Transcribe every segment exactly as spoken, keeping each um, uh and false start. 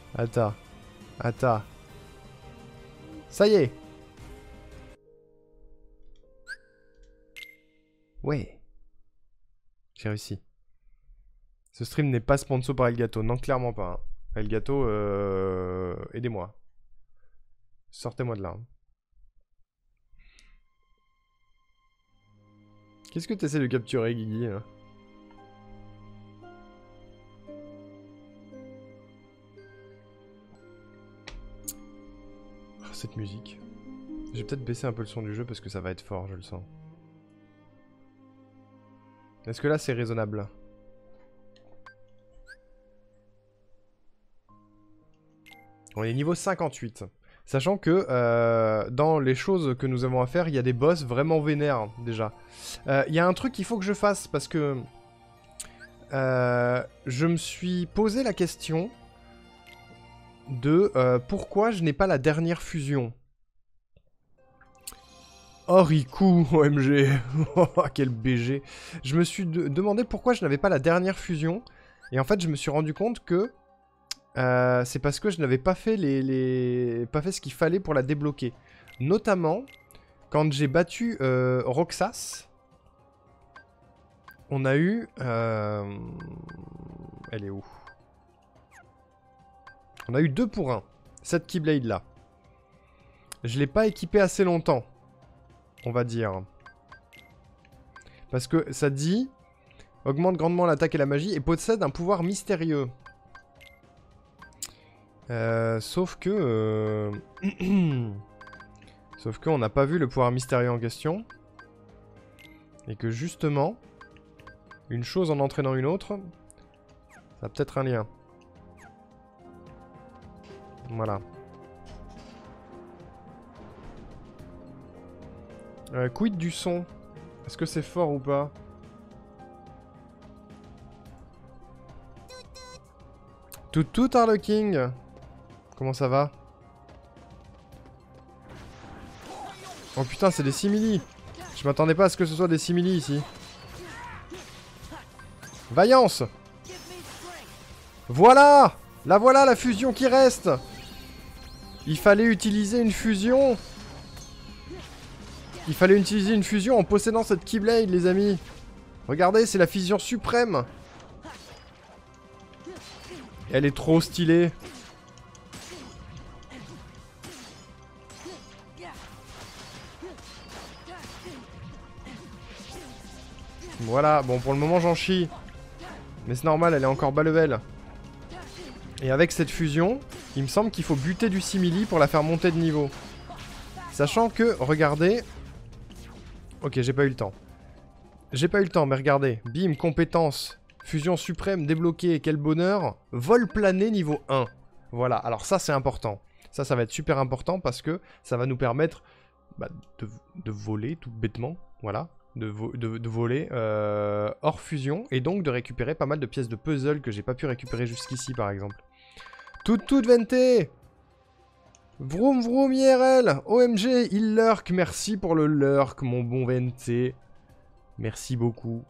Attends. Attends. Ça y est. Ouais. J'ai réussi. Ce stream n'est pas sponsor par Elgato. Non, clairement pas. Hein. Elgato, euh... aidez-moi. Sortez-moi de là. Qu'est-ce que tu essaies de capturer, Guigui hein? Oh, cette musique. Je vais peut-être baisser un peu le son du jeu parce que ça va être fort, je le sens. Est-ce que là c'est raisonnable? On est niveau cinquante-huit. Sachant que euh, dans les choses que nous avons à faire, il y a des boss vraiment vénères déjà. Il euh, y a un truc qu'il faut que je fasse parce que euh, je me suis posé la question de euh, pourquoi je n'ai pas la dernière fusion. Oh Riku, O M G, oh, quel B G. Je me suis de demandé pourquoi je n'avais pas la dernière fusion. Et en fait, je me suis rendu compte que Euh, c'est parce que je n'avais pas fait les, les... pas fait ce qu'il fallait pour la débloquer. Notamment, quand j'ai battu euh, Roxas, on a eu... Euh... Elle est où? On a eu deux pour un. Cette Keyblade là. Je l'ai pas équipé assez longtemps, on va dire. Parce que ça dit... Augmente grandement l'attaque et la magie et possède un pouvoir mystérieux. Euh, sauf que... Euh... sauf qu'on n'a pas vu le pouvoir mystérieux en question. Et que justement, une chose en entraînant une autre, ça a peut-être un lien. Voilà. Euh, quid du son? Est-ce que c'est fort ou pas? Tout tout Harleking. Comment ça va? Oh putain, c'est des simili. Je m'attendais pas à ce que ce soit des simili ici. Vaillance. Voilà. La voilà la fusion qui reste. Il fallait utiliser une fusion. Il fallait utiliser une fusion en possédant cette Keyblade, les amis. Regardez, c'est la fusion suprême. Elle est trop stylée. Voilà, bon pour le moment j'en chie. Mais c'est normal, elle est encore bas level. Et avec cette fusion, il me semble qu'il faut buter du simili pour la faire monter de niveau. Sachant que, regardez... Ok, j'ai pas eu le temps. J'ai pas eu le temps, mais regardez. Bim, compétence. Fusion suprême débloquée, quel bonheur. Vol plané niveau un. Voilà, alors ça c'est important. Ça, ça va être super important parce que ça va nous permettre bah, de, de voler tout bêtement. Voilà. De, vo de, de voler euh, hors fusion et donc de récupérer pas mal de pièces de puzzle que j'ai pas pu récupérer jusqu'ici par exemple. Tout tout Vente. Vroom vroom I R L. O M G, il lurk. Merci pour le lurk, mon bon Vente. Merci beaucoup.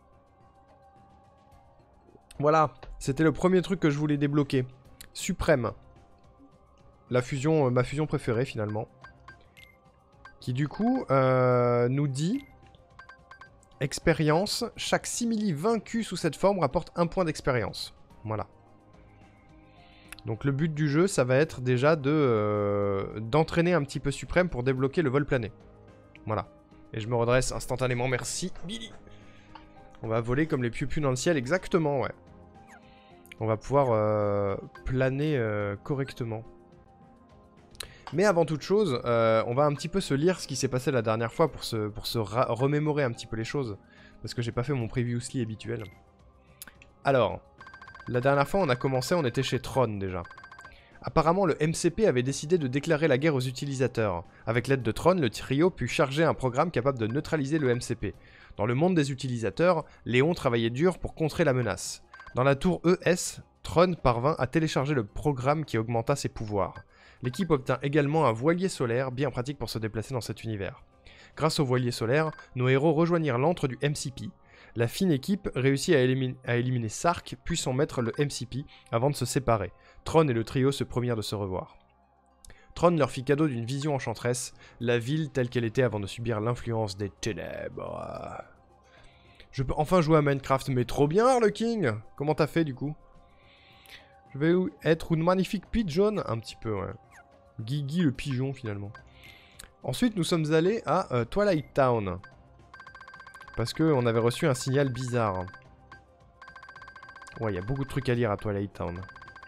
Voilà, c'était le premier truc que je voulais débloquer. Suprême. La fusion, euh, ma fusion préférée finalement. Qui du coup euh, nous dit... Expérience, chaque simili vaincu sous cette forme rapporte un point d'expérience. Voilà. Donc le but du jeu, ça va être déjà de euh, d'entraîner un petit peu Suprême pour débloquer le vol plané. Voilà. Et je me redresse instantanément, merci Billy. On va voler comme les piou-piou dans le ciel, exactement, ouais. On va pouvoir euh, planer euh, correctement. Mais avant toute chose, euh, on va un petit peu se lire ce qui s'est passé la dernière fois pour se, pour se remémorer un petit peu les choses. Parce que j'ai pas fait mon previously habituel. Alors, la dernière fois on a commencé, on était chez Tron déjà. Apparemment le M C P avait décidé de déclarer la guerre aux utilisateurs. Avec l'aide de Tron, le trio put charger un programme capable de neutraliser le M C P. Dans le monde des utilisateurs, Léon travaillait dur pour contrer la menace. Dans la tour E S, Tron parvint à télécharger le programme qui augmenta ses pouvoirs. L'équipe obtint également un voilier solaire, bien pratique pour se déplacer dans cet univers. Grâce au voilier solaire, nos héros rejoignirent l'antre du M C P. La fine équipe réussit à éliminer, à éliminer Sark, puis son maître le M C P, avant de se séparer. Tron et le trio se promirent de se revoir. Tron leur fit cadeau d'une vision enchanteresse, la ville telle qu'elle était avant de subir l'influence des ténèbres. Je peux enfin jouer à Minecraft, mais trop bien, Harleking! Comment t'as fait, du coup? Je vais être une magnifique pigeon? Un petit peu, ouais. Guigui le pigeon, finalement. Ensuite, nous sommes allés à euh, Twilight Town. Parce qu'on avait reçu un signal bizarre. Ouais, il y a beaucoup de trucs à lire à Twilight Town.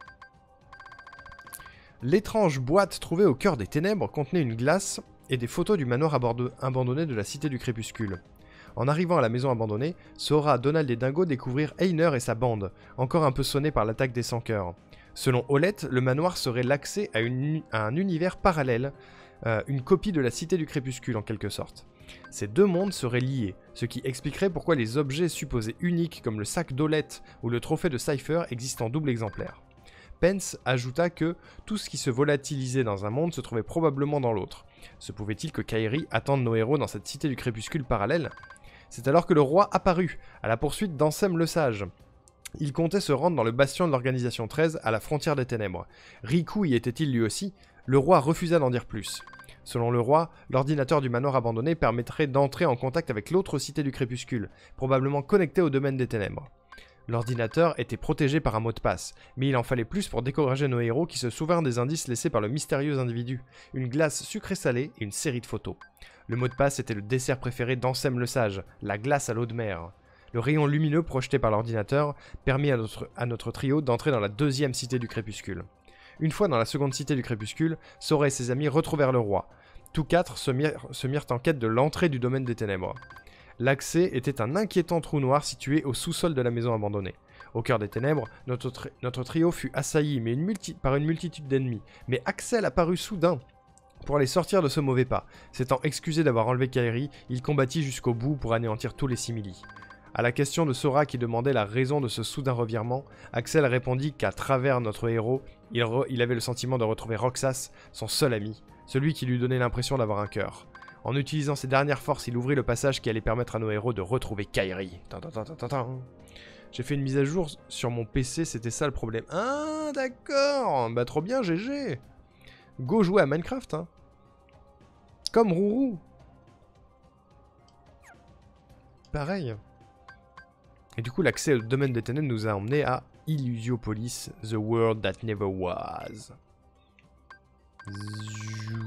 L'étrange boîte trouvée au cœur des ténèbres contenait une glace et des photos du manoir abandonné de la Cité du Crépuscule. En arrivant à la maison abandonnée, Sora, Donald et Dingo découvrirent Einer et sa bande, encore un peu sonnés par l'attaque des Sans-Cœurs. Selon Olette, le manoir serait l'accès à, une, à un univers parallèle, euh, une copie de la Cité du Crépuscule en quelque sorte. Ces deux mondes seraient liés, ce qui expliquerait pourquoi les objets supposés uniques comme le sac d'Olette ou le trophée de Cypher existent en double exemplaire. Pence ajouta que tout ce qui se volatilisait dans un monde se trouvait probablement dans l'autre. Se pouvait-il que Kairi attende nos héros dans cette Cité du Crépuscule parallèle ? C'est alors que le roi apparut, à la poursuite d'Ansem le Sage. Il comptait se rendre dans le bastion de l'Organisation treize, à la frontière des ténèbres. Riku y était-il lui aussi? Le roi refusa d'en dire plus. Selon le roi, l'ordinateur du manoir abandonné permettrait d'entrer en contact avec l'autre Cité du Crépuscule, probablement connectée au domaine des ténèbres. L'ordinateur était protégé par un mot de passe, mais il en fallait plus pour décourager nos héros qui se souvinrent des indices laissés par le mystérieux individu, une glace sucrée-salée et une série de photos. Le mot de passe était le dessert préféré d'Ansem le Sage, la glace à l'eau de mer. Le rayon lumineux projeté par l'ordinateur permit à notre, à notre trio d'entrer dans la deuxième Cité du Crépuscule. Une fois dans la seconde Cité du Crépuscule, Sora et ses amis retrouvèrent le roi. Tous quatre se mirent, se mirent en quête de l'entrée du domaine des ténèbres. L'accès était un inquiétant trou noir situé au sous-sol de la maison abandonnée. Au cœur des ténèbres, notre, tri notre trio fut assailli mais une multi par une multitude d'ennemis. Mais Axel apparut soudain pour les sortir de ce mauvais pas. S'étant excusé d'avoir enlevé Kairi, il combattit jusqu'au bout pour anéantir tous les simili. À la question de Sora qui demandait la raison de ce soudain revirement, Axel répondit qu'à travers notre héros, il, il avait le sentiment de retrouver Roxas, son seul ami, celui qui lui donnait l'impression d'avoir un cœur. En utilisant ses dernières forces, il ouvrit le passage qui allait permettre à nos héros de retrouver Kairi. J'ai fait une mise à jour sur mon P C, c'était ça le problème. Ah, d'accord. Bah trop bien, G G. Go jouer à Minecraft, hein. Comme Rourou. Pareil. Et du coup, l'accès au domaine des ténèbres nous a emmené à Illusiopolis, the world that never was. Ziou.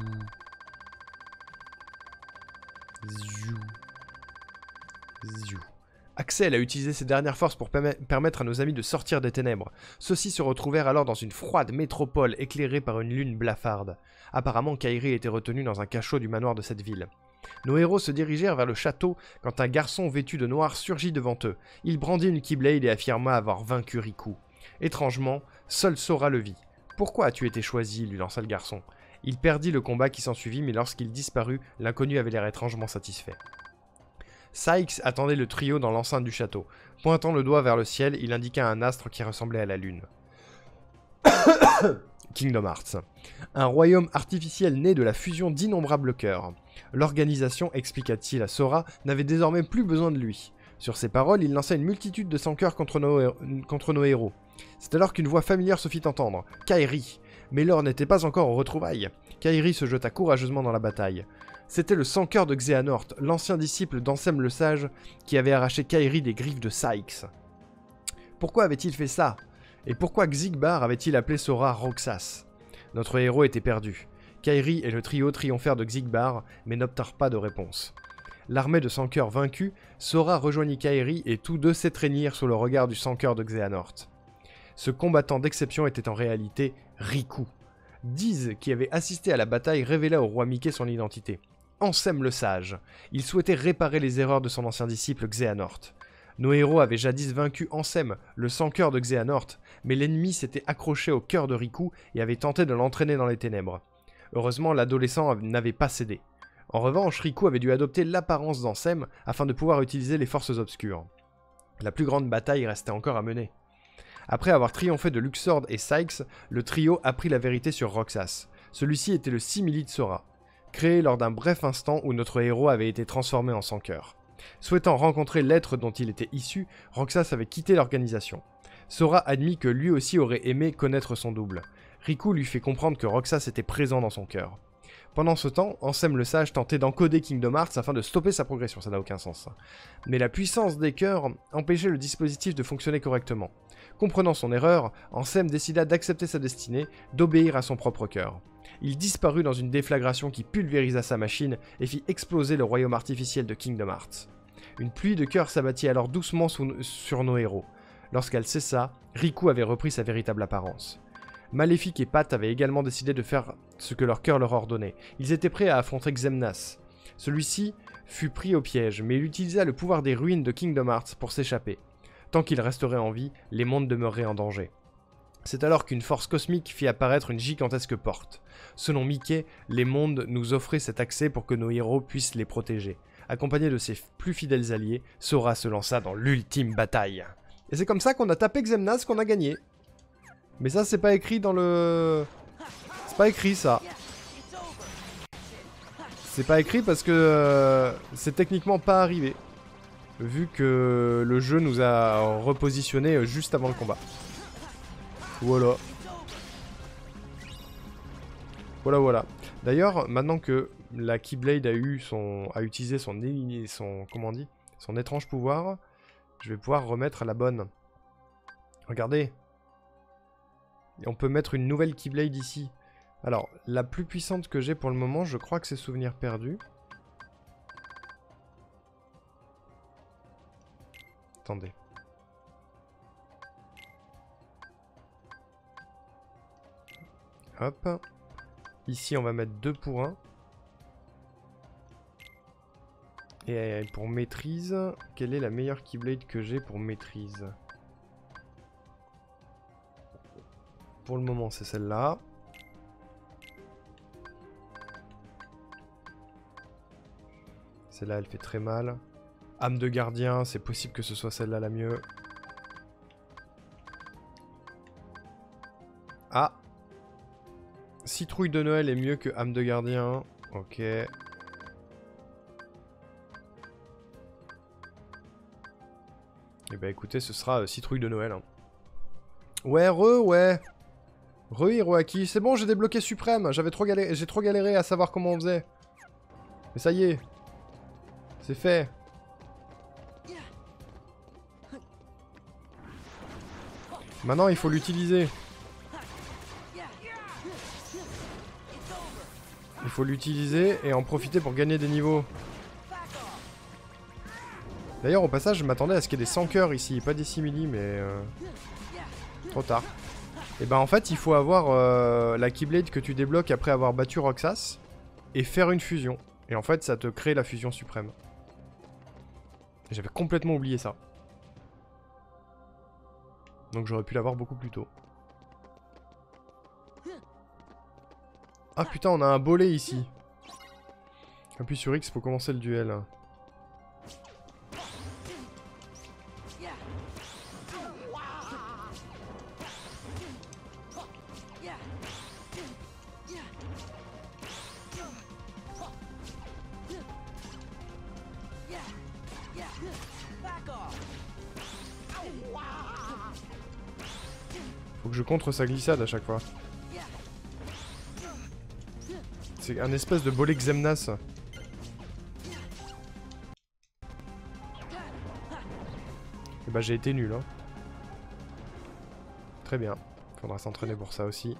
Ziou. Ziou. Axel a utilisé ses dernières forces pour permettre à nos amis de sortir des ténèbres. Ceux-ci se retrouvèrent alors dans une froide métropole éclairée par une lune blafarde. Apparemment, Kairi était retenu dans un cachot du manoir de cette ville. Nos héros se dirigèrent vers le château quand un garçon vêtu de noir surgit devant eux. Il brandit une Keyblade et affirma avoir vaincu Riku. Étrangement, seul Sora le vit. « Pourquoi as-tu été choisi ?» lui lança le garçon. Il perdit le combat qui s'ensuivit, mais lorsqu'il disparut, l'inconnu avait l'air étrangement satisfait. Sykes attendait le trio dans l'enceinte du château. Pointant le doigt vers le ciel, il indiqua un astre qui ressemblait à la lune. Kingdom Hearts. Un royaume artificiel né de la fusion d'innombrables cœurs. L'organisation, expliqua-t-il à Sora, n'avait désormais plus besoin de lui. Sur ces paroles, il lança une multitude de sans-cœurs contre nos, contre nos héros. C'est alors qu'une voix familière se fit entendre. Kairi. Mais l'heure n'était pas encore aux retrouvailles. Kairi se jeta courageusement dans la bataille. C'était le sans-cœur de Xehanort, l'ancien disciple d'Ansem le Sage, qui avait arraché Kairi des griffes de Sykes. Pourquoi avait-il fait ça? Et pourquoi Xigbar avait-il appelé Sora Roxas? Notre héros était perdu. Kairi et le trio triomphèrent de Xigbar, mais n'obtinrent pas de réponse. L'armée de sans-cœur vaincue, Sora rejoignit Kairi et tous deux s'étreignirent sous le regard du sans-cœur de Xehanort. Ce combattant d'exception était en réalité Riku. Diz, qui avait assisté à la bataille, révéla au roi Mickey son identité. Ansem le Sage. Il souhaitait réparer les erreurs de son ancien disciple Xehanort. Nos héros avaient jadis vaincu Ansem, le sans-cœur de Xehanort, mais l'ennemi s'était accroché au cœur de Riku et avait tenté de l'entraîner dans les ténèbres. Heureusement, l'adolescent n'avait pas cédé. En revanche, Riku avait dû adopter l'apparence d'Ansem afin de pouvoir utiliser les forces obscures. La plus grande bataille restait encore à mener. Après avoir triomphé de Luxord et Sykes, le trio apprit la vérité sur Roxas. Celui-ci était le simili de Sora, créé lors d'un bref instant où notre héros avait été transformé en sans-cœur. Souhaitant rencontrer l'être dont il était issu, Roxas avait quitté l'organisation. Sora admit que lui aussi aurait aimé connaître son double. Riku lui fait comprendre que Roxas était présent dans son cœur. Pendant ce temps, Ansem le Sage tentait d'encoder Kingdom Hearts afin de stopper sa progression, ça n'a aucun sens ça. Mais la puissance des cœurs empêchait le dispositif de fonctionner correctement. Comprenant son erreur, Ansem décida d'accepter sa destinée, d'obéir à son propre cœur. Il disparut dans une déflagration qui pulvérisa sa machine et fit exploser le royaume artificiel de Kingdom Hearts. Une pluie de cœurs s'abattit alors doucement sous, sur nos héros. Lorsqu'elle cessa, Riku avait repris sa véritable apparence. Maléfique et Pat avaient également décidé de faire ce que leur cœur leur ordonnait. Ils étaient prêts à affronter Xemnas. Celui-ci fut pris au piège, mais il utilisa le pouvoir des ruines de Kingdom Hearts pour s'échapper. Tant qu'il resterait en vie, les mondes demeureraient en danger. C'est alors qu'une force cosmique fit apparaître une gigantesque porte. Selon Mickey, les mondes nous offraient cet accès pour que nos héros puissent les protéger. Accompagné de ses plus fidèles alliés, Sora se lança dans l'ultime bataille. Et c'est comme ça qu'on a tapé Xemnas, qu'on a gagné. Mais ça, c'est pas écrit dans le... C'est pas écrit, ça. C'est pas écrit parce que euh, c'est techniquement pas arrivé. Vu que le jeu nous a repositionné juste avant le combat. Voilà. Voilà, voilà. D'ailleurs, maintenant que la Keyblade a eu son, a utilisé son, son, comment on dit, son étrange pouvoir, je vais pouvoir remettre la bonne. Regardez. Et on peut mettre une nouvelle Keyblade ici. Alors, la plus puissante que j'ai pour le moment, je crois que c'est Souvenir perdu. Attendez. Hop. Ici, on va mettre deux pour un. Et pour maîtrise, quelle est la meilleure Keyblade que j'ai pour maîtrise? Pour le moment, c'est celle-là. Celle-là, elle fait très mal. Âme de gardien, c'est possible que ce soit celle-là la mieux. Ah! Citrouille de Noël est mieux que âme de gardien. Ok. Et bah écoutez, ce sera euh, citrouille de Noël. Hein. Ouais, re, ouais. Re Hiroaki, c'est bon, j'ai débloqué Suprême. J'avais trop galéré, j'ai trop galéré à savoir comment on faisait. Mais ça y est. C'est fait. Maintenant, il faut l'utiliser. Il faut l'utiliser et en profiter pour gagner des niveaux. D'ailleurs, au passage, je m'attendais à ce qu'il y ait des cent cœurs ici. Pas des simili, mais... Euh... Trop tard. Et ben en fait, il faut avoir euh, la Keyblade que tu débloques après avoir battu Roxas et faire une fusion. Et en fait, ça te crée la fusion suprême. J'avais complètement oublié ça. Donc j'aurais pu l'avoir beaucoup plus tôt. Ah putain, on a un bolet ici. Appuie sur X pour commencer le duel. Faut que je contre sa glissade à chaque fois. C'est un espèce de bolet Xemnas. Et bah j'ai été nul hein. Très bien. Faudra s'entraîner pour ça aussi.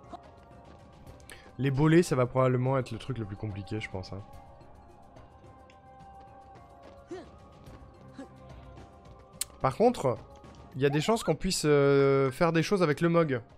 Les bolets ça va probablement être le truc le plus compliqué je pense hein. Par contre, il y a des chances qu'on puisse euh, faire des choses avec le M O G.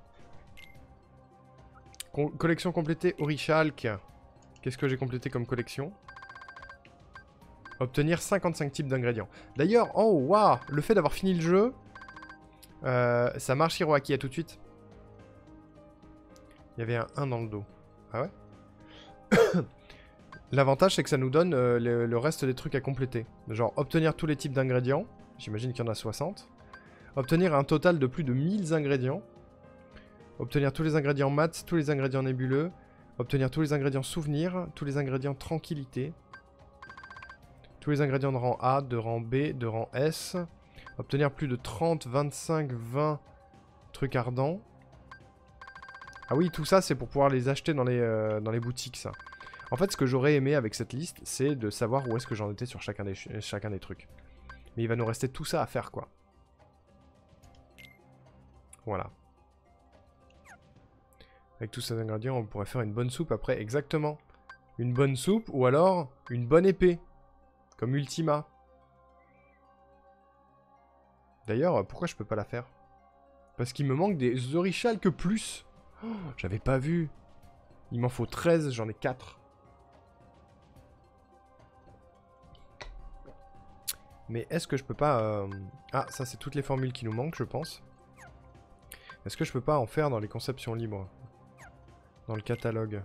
Co collection complétée Orichalk. Qu'est-ce que j'ai complété comme collection? Obtenir cinquante-cinq types d'ingrédients. D'ailleurs, oh waouh, le fait d'avoir fini le jeu, euh, ça marche Hiroaki, à tout de suite. Il y avait un un dans le dos. Ah ouais? L'avantage c'est que ça nous donne euh, le, le reste des trucs à compléter. Genre obtenir tous les types d'ingrédients. J'imagine qu'il y en a soixante. Obtenir un total de plus de mille ingrédients. Obtenir tous les ingrédients mat, tous les ingrédients nébuleux. Obtenir tous les ingrédients souvenirs, tous les ingrédients tranquillité. Tous Tous les ingrédients de rang A, de rang B, de rang S. Obtenir plus de trente, vingt-cinq, vingt trucs ardents. Ah oui, tout ça, c'est pour pouvoir les acheter dans les, euh, dans les boutiques, ça. En fait, ce que j'aurais aimé avec cette liste, c'est de savoir où est-ce que j'en étais sur chacun des, chacun des trucs. Mais il va nous rester tout ça à faire, quoi. Voilà. Avec tous ces ingrédients, on pourrait faire une bonne soupe après. Exactement. Une bonne soupe ou alors une bonne épée. Comme Ultima. D'ailleurs, pourquoi je peux pas la faire? Parce qu'il me manque des Orichalques plus. Oh, j'avais pas vu. Il m'en faut treize, j'en ai quatre. Mais est-ce que je peux pas... Euh... Ah, ça c'est toutes les formules qui nous manquent, je pense. Est-ce que je peux pas en faire dans les conceptions libres? Dans le catalogue.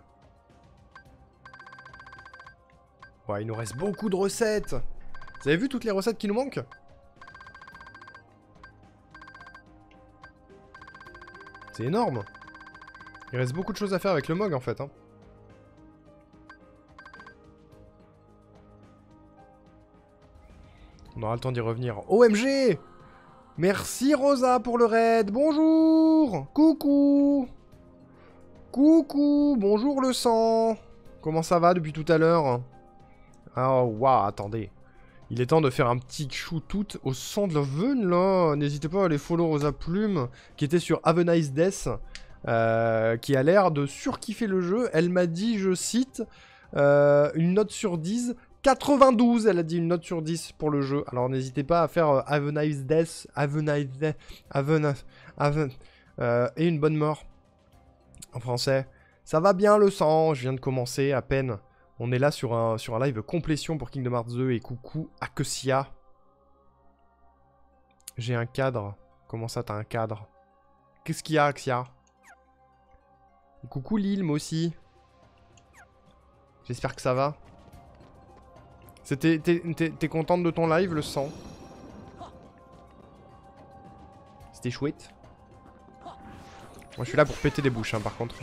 Ouais, il nous reste beaucoup de recettes. Vous avez vu toutes les recettes qui nous manquent? C'est énorme. Il reste beaucoup de choses à faire avec le M O G en fait. Hein. On aura le temps d'y revenir. O M G! Merci Rosa pour le raid. Bonjour. Coucou. Coucou. Bonjour le sang. Comment ça va depuis tout à l'heure? Oh, waouh, attendez. Il est temps de faire un petit choutout au son de la veine, là. N'hésitez pas à aller follow Rosa Plume, qui était sur Have a Nice Death, euh, qui a l'air de surkiffer le jeu. Elle m'a dit, je cite, euh, une note sur dix. quatre-vingt-douze, elle a dit une note sur dix pour le jeu. Alors n'hésitez pas à faire euh, Have a Nice Death, Have a Nice Death, Have a Nice... Have a... Euh, et une bonne mort. En français. Ça va bien le sang, je viens de commencer à peine. On est là sur un, sur un live complétion pour Kingdom Hearts deux et coucou Akesia. J'ai un cadre. Comment ça t'as un cadre? Qu'est-ce qu'il y a Axia? Coucou Lille, moi aussi. J'espère que ça va. T'es contente de ton live, le sang? C'était chouette. Moi je suis là pour péter des bouches hein, par contre.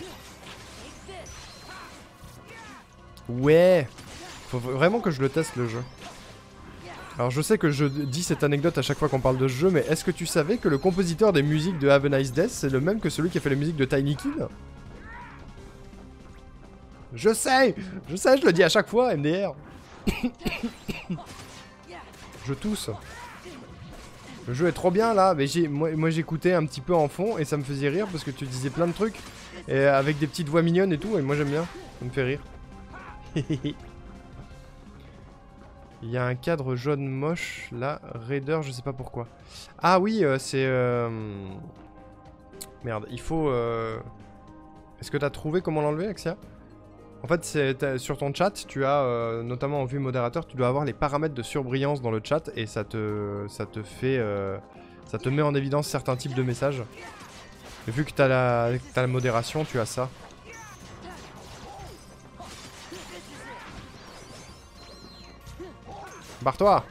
Ouais. Faut vraiment que je le teste le jeu. Alors je sais que je dis cette anecdote à chaque fois qu'on parle de ce jeu, mais est-ce que tu savais que le compositeur des musiques de Have a Nice Death, c'est le même que celui qui a fait les musiques de Tiny Kid? Je sais. Je sais, je le dis à chaque fois, M D R. Je tousse. Le jeu est trop bien là, mais j'ai moi, moi j'écoutais un petit peu en fond et ça me faisait rire parce que tu disais plein de trucs et avec des petites voix mignonnes et tout et moi j'aime bien, ça me fait rire. Il y a un cadre jaune moche là, Raider, je sais pas pourquoi. Ah oui, euh, c'est... Euh... Merde, il faut... Euh... Est-ce que t'as trouvé comment l'enlever, Axia? En fait, sur ton chat, tu as, euh, notamment en vue modérateur, tu dois avoir les paramètres de surbrillance dans le chat et ça te, ça te fait... Euh, ça te met en évidence certains types de messages. Et vu que t'as la, t'as la modération, tu as ça. Barre-toi!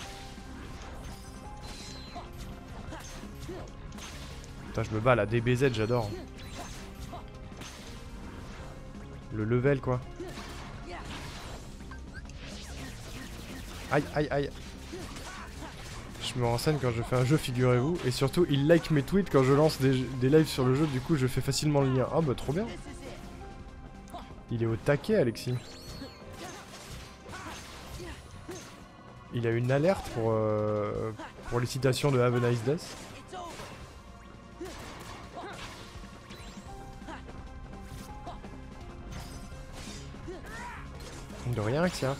Putain, je me bats à la D B Z, j'adore. Le level, quoi. Aïe, aïe, aïe. Je me renseigne quand je fais un jeu, figurez-vous. Et surtout, il like mes tweets quand je lance des, des lives sur le jeu. Du coup, je fais facilement le lien. Ah bah, trop bien. Il est au taquet, Alexis. Il a une alerte pour, euh, pour les citations de Have a Nice Death. De rien, Axia.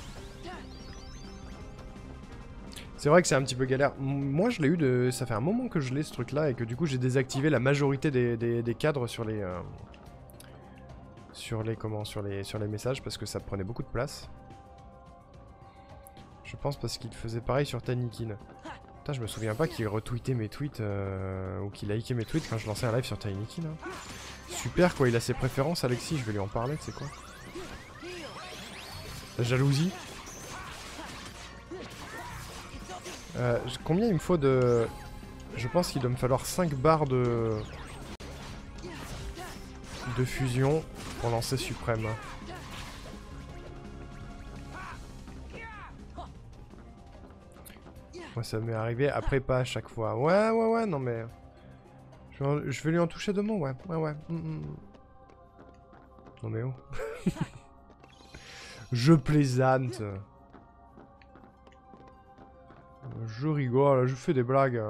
C'est vrai que c'est un petit peu galère. Moi, je l'ai eu de... Ça fait un moment que je l'ai, ce truc-là, et que du coup, j'ai désactivé la majorité des, des, des cadres sur les... Euh... Sur les... Comment sur les, sur les messages, parce que ça prenait beaucoup de place. Je pense parce qu'il faisait pareil sur Tinykin. Putain, je me souviens pas qu'il retweetait mes tweets, euh... ou qu'il likait mes tweets quand je lançais un live sur Tinykin. Hein. Super, quoi, il a ses préférences, Alexis, je vais lui en parler, c'est quoi? La jalousie. Euh, combien il me faut de... Je pense qu'il doit me falloir cinq barres de... de fusion pour lancer Suprême. Moi ça m'est arrivé, après pas à chaque fois. Ouais, ouais, ouais, non mais... Je vais, en... je vais lui en toucher deux mots, ouais. Ouais, ouais. Mm -mm. Non mais oh. Je plaisante. Je rigole, je fais des blagues.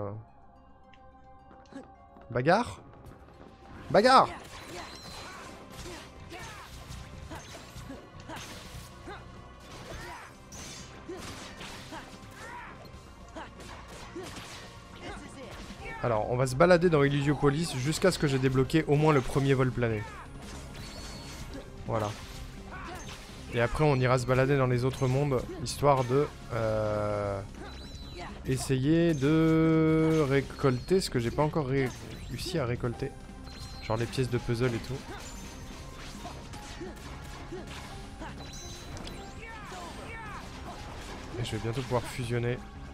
Bagarre? Bagarre! Alors, on va se balader dans Illusiopolis jusqu'à ce que j'ai débloqué au moins le premier vol plané. Voilà. Et après, on ira se balader dans les autres mondes, histoire de... Euh, essayer de récolter ce que j'ai pas encore ré réussi à récolter. Genre les pièces de puzzle et tout. Et je vais bientôt pouvoir fusionner.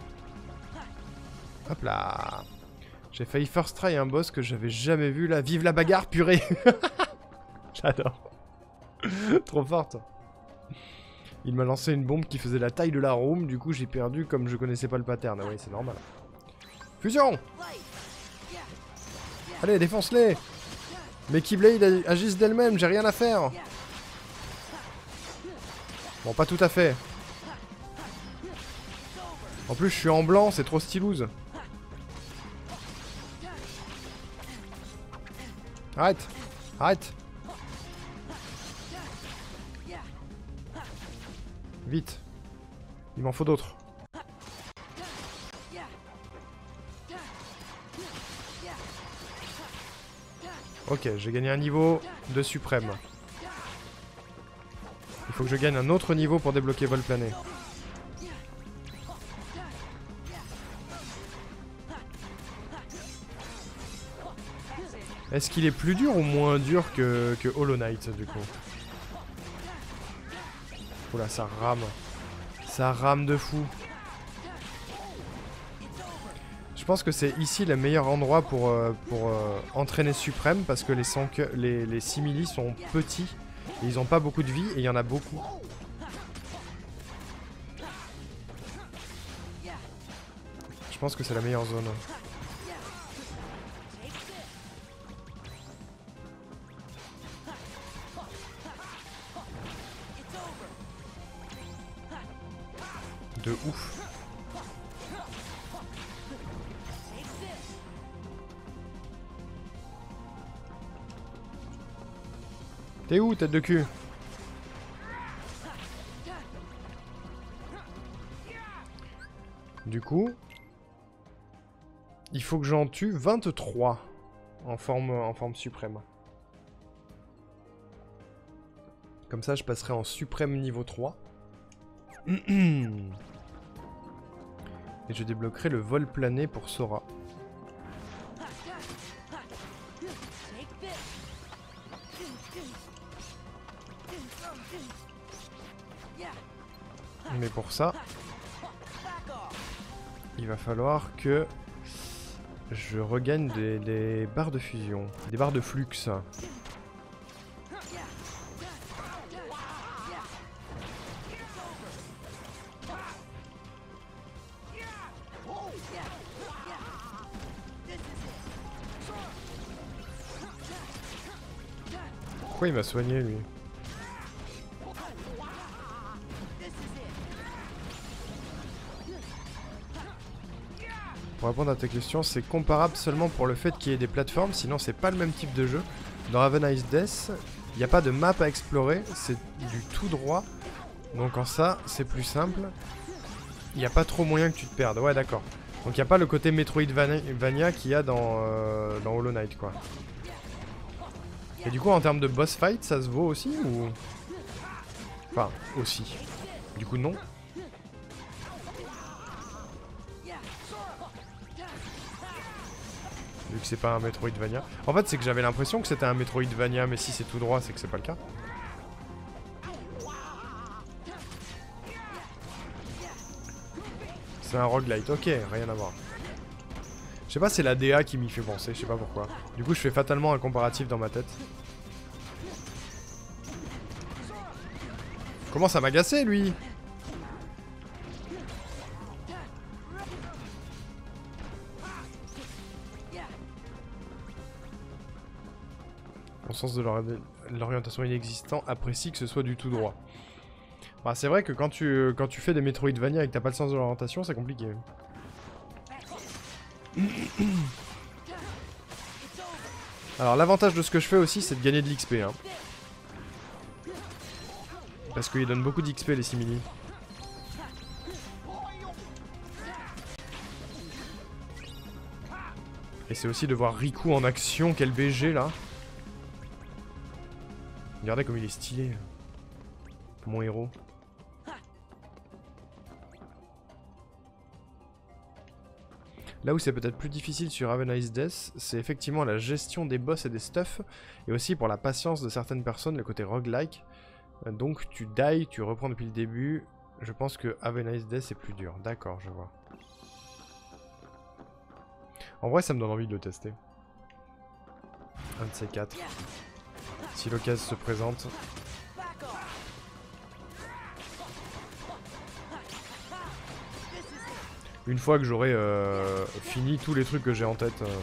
Hop là! J'ai failli first try un boss que j'avais jamais vu là. Vive la bagarre, purée! J'adore. Trop forte. Il m'a lancé une bombe qui faisait la taille de la room. Du coup, j'ai perdu comme je connaissais pas le pattern. Ah oui, c'est normal. Fusion! Allez, défonce-les! Mes Keyblade agissent d'elles-mêmes, j'ai rien à faire. Bon, pas tout à fait. En plus, je suis en blanc, c'est trop stylouse. Arrête! Arrête! Vite! Il m'en faut d'autres. Ok, j'ai gagné un niveau de suprême. Il faut que je gagne un autre niveau pour débloquer vol plané. Est-ce qu'il est plus dur ou moins dur que, que Hollow Knight du coup? Oula, ça rame. Ça rame de fou. Je pense que c'est ici le meilleur endroit pour, euh, pour euh, entraîner Suprême parce que les, les, les simili sont petits et ils ont pas beaucoup de vie et il y en a beaucoup. Je pense que c'est la meilleure zone. De ouf. T'es où, tête de cul? Du coup, il faut que j'en tue vingt-trois en forme, en forme suprême. Comme ça, je passerai en suprême niveau trois. Et je débloquerai le vol plané pour Sora. Mais pour ça, il va falloir que je regagne des, des barres de fusion, des barres de flux. Pourquoi il m'a soigné lui? Pour répondre à ta question, c'est comparable seulement pour le fait qu'il y ait des plateformes, sinon c'est pas le même type de jeu. Dans Raven Ice Death, il n'y a pas de map à explorer, c'est du tout droit. Donc en ça, c'est plus simple. Il n'y a pas trop moyen que tu te perdes, ouais d'accord. Donc il n'y a pas le côté Metroidvania qu'il y a dans, euh, dans Hollow Knight quoi. Et du coup en termes de boss fight, ça se vaut aussi ou... Enfin, aussi. Du coup non. Vu que c'est pas un Metroidvania. En fait, c'est que j'avais l'impression que c'était un Metroidvania, mais si c'est tout droit, c'est que c'est pas le cas. C'est un roguelite, ok, rien à voir. Je sais pas, c'est la D A qui m'y fait penser, je sais pas pourquoi. Du coup, je fais fatalement un comparatif dans ma tête. Comment ça m'agacer, lui? Mon sens de l'orientation inexistant apprécie que ce soit du tout droit. Bah, c'est vrai que quand tu, quand tu fais des Metroidvania et que t'as pas le sens de l'orientation, c'est compliqué. Alors l'avantage de ce que je fais aussi, c'est de gagner de l'X P. Hein. Parce qu'ils donnent beaucoup d'X P les simili. Et c'est aussi de voir Riku en action, quel B G là. Regardez comme il est stylé. Mon héros. Là où c'est peut-être plus difficile sur Have a Nice Death, c'est effectivement la gestion des boss et des stuffs, et aussi pour la patience de certaines personnes, le côté roguelike. Donc tu die, tu reprends depuis le début. Je pense que Have a Nice Death est plus dur. D'accord, je vois. En vrai, ça me donne envie de le tester. Un de ces quatre. Si l'occasion se présente. Une fois que j'aurai euh, fini tous les trucs que j'ai en tête. Euh...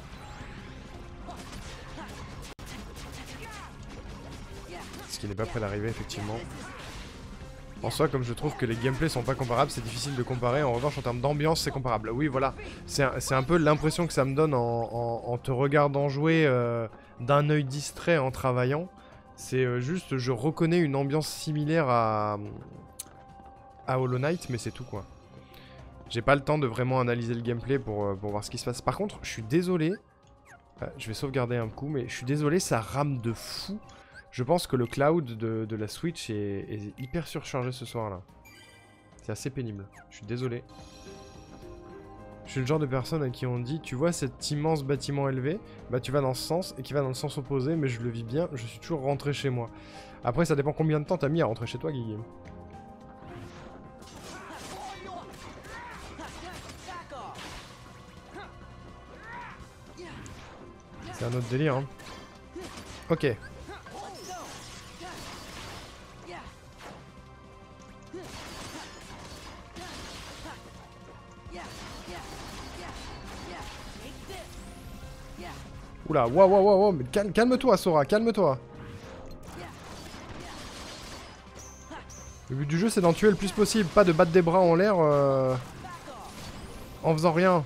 Ce qui n'est pas près d'arriver, effectivement. En soi, comme je trouve que les gameplays sont pas comparables, c'est difficile de comparer. En revanche, en termes d'ambiance, c'est comparable. Oui, voilà. C'est un, un peu l'impression que ça me donne en, en, en te regardant jouer euh, d'un œil distrait en travaillant. C'est euh, juste, je reconnais une ambiance similaire à, à Hollow Knight, mais c'est tout, quoi. J'ai pas le temps de vraiment analyser le gameplay pour, euh, pour voir ce qui se passe. Par contre, je suis désolé. Euh, je vais sauvegarder un coup, mais je suis désolé, ça rame de fou. Je pense que le cloud de, de la Switch est, est hyper surchargé ce soir-là. C'est assez pénible. Je suis désolé. Je suis le genre de personne à qui on dit, tu vois cet immense bâtiment élevé, bah tu vas dans ce sens, et qui va dans le sens opposé, mais je le vis bien, je suis toujours rentré chez moi. Après, ça dépend combien de temps t'as mis à rentrer chez toi, Guigui. C'est un autre délire, hein. Ok. Oula, waouh, waouh, waouh, mais calme, calme-toi, Sora, calme-toi. Le but du jeu, c'est d'en tuer le plus possible, pas de battre des bras en l'air euh, en faisant rien.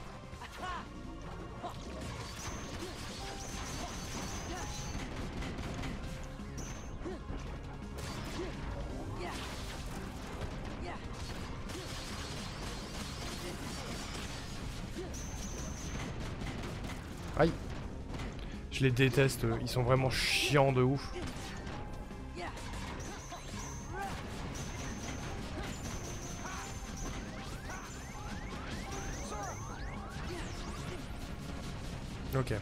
Aïe. Je les déteste, ils sont vraiment chiants de ouf. Ok.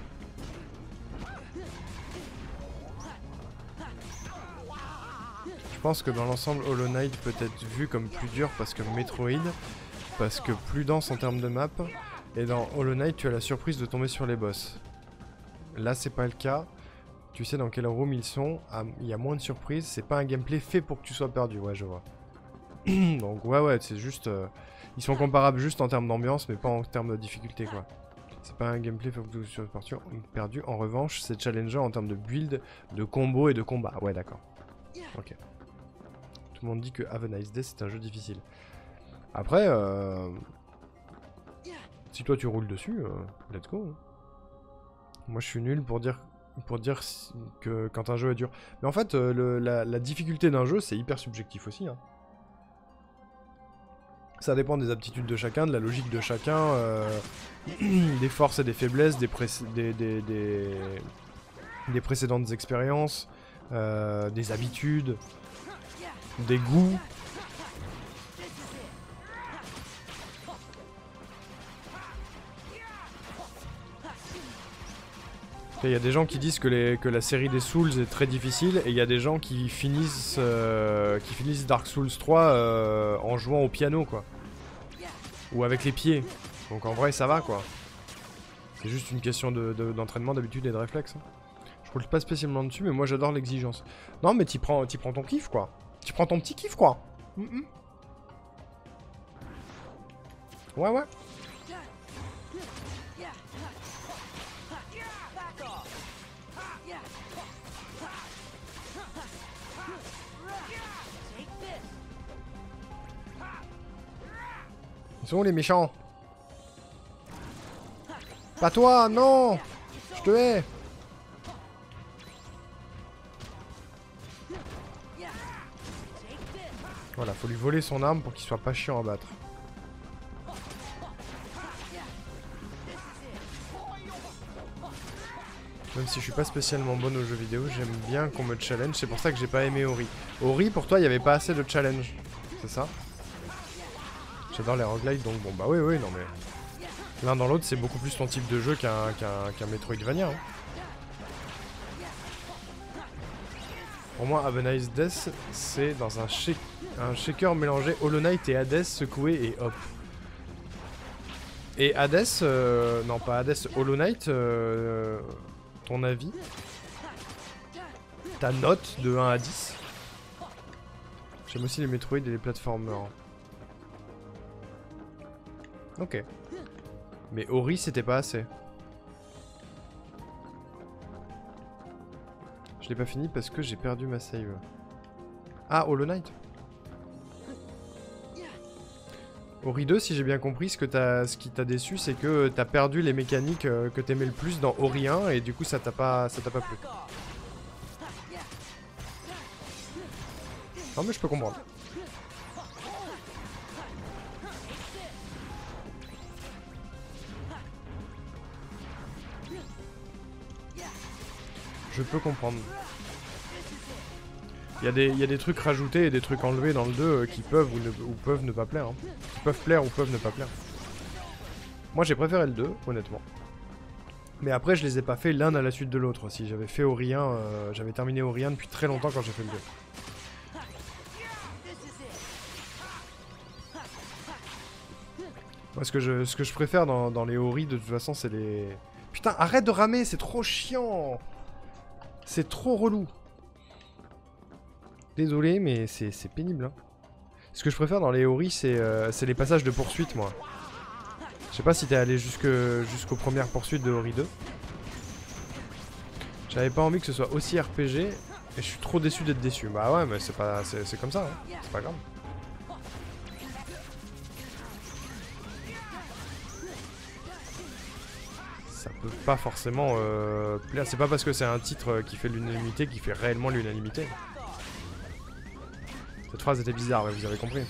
Je pense que dans l'ensemble, Hollow Knight peut être vu comme plus dur parce que Metroid, parce que plus dense en termes de map, et dans Hollow Knight, tu as la surprise de tomber sur les boss. Là, c'est pas le cas. Tu sais dans quel room ils sont, il y a moins de surprises, c'est pas un gameplay fait pour que tu sois perdu, ouais, je vois. Donc, ouais, ouais, c'est juste... Euh, ils sont comparables juste en termes d'ambiance, mais pas en termes de difficulté, quoi. C'est pas un gameplay fait pour que tu sois perdu. En revanche, c'est challengeant en termes de build, de combo et de combat. Ouais, d'accord. Ok. Tout le monde dit que Have a Nice Day, c'est un jeu difficile. Après, euh... si toi tu roules dessus, euh, let's go. Moi, je suis nul pour dire... pour dire que quand un jeu est dur. Mais en fait, euh, le, la, la difficulté d'un jeu, c'est hyper subjectif aussi. Hein. Ça dépend des aptitudes de chacun, de la logique de chacun, euh, des forces et des faiblesses, des, pré des, des, des, des précédentes expériences, euh, des habitudes, des goûts. Il y a des gens qui disent que, les, que la série des Souls est très difficile, et il y a des gens qui finissent, euh, qui finissent Dark Souls trois euh, en jouant au piano, quoi. Ou avec les pieds. Donc en vrai, ça va, quoi. C'est juste une question d'entraînement, de, de, d'habitude et de réflexe. Hein. Je roule pas spécialement dessus, mais moi j'adore l'exigence. Non, mais t'y prends, t'y prends ton kiff, quoi. T'y prends ton petit kiff, quoi. Mm -mm. Ouais, ouais. sont où les méchants? Pas toi, non! Je te hais! Voilà, faut lui voler son arme pour qu'il soit pas chiant à battre. Même si je suis pas spécialement bonne aux jeux vidéo, j'aime bien qu'on me challenge. C'est pour ça que j'ai pas aimé Ori. Ori, pour toi, il y avait pas assez de challenge. C'est ça? J'adore les roguelites, donc bon, bah oui, oui, non mais... L'un dans l'autre, c'est beaucoup plus ton type de jeu qu'un qu'un qu'un Metroidvania. Hein. Pour moi, Have a Nice Death, c'est dans un, shake... un shaker mélangé Hollow Knight et Hades secoué et hop. Et Hades, euh... non pas Hades, Hollow Knight, euh... ton avis? Ta note de un à dix? J'aime aussi les Metroid et les platformers. Ok. Mais Ori, c'était pas assez. Je l'ai pas fini parce que j'ai perdu ma save. Ah, Hollow Knight. Ori deux, si j'ai bien compris, ce, que t'as, ce qui t'a déçu, c'est que t'as perdu les mécaniques euh, que t'aimais le plus dans Ori un et du coup ça t'a pas, ça t'a pas plu. Non mais je peux comprendre. Je peux comprendre. Il y a des, il y a des trucs rajoutés et des trucs enlevés dans le deux euh, qui peuvent ou, ne, ou peuvent ne pas plaire. Hein. Qui peuvent plaire ou peuvent ne pas plaire. Moi j'ai préféré le deux, honnêtement. Mais après je les ai pas fait l'un à la suite de l'autre aussi. J'avais fait Ori un, euh, j'avais terminé Ori un depuis très longtemps quand j'ai fait le deux. Moi ce que je, ce que je préfère dans, dans les Ori de toute façon c'est les... Putain arrête de ramer, c'est trop chiant. C'est trop relou. Désolé, mais c'est pénible. Hein. Ce que je préfère dans les Ori, c'est euh, les passages de poursuite, moi. Je sais pas si t'es allé jusque, jusqu'aux premières poursuites de Ori deux. J'avais pas envie que ce soit aussi R P G, et je suis trop déçu d'être déçu. Bah ouais, mais c'est pas, c'est comme ça, hein. C'est pas grave. Ça peut pas forcément euh, plaire. C'est pas parce que c'est un titre qui fait l'unanimité qui fait réellement l'unanimité. Cette phrase était bizarre, mais vous avez compris.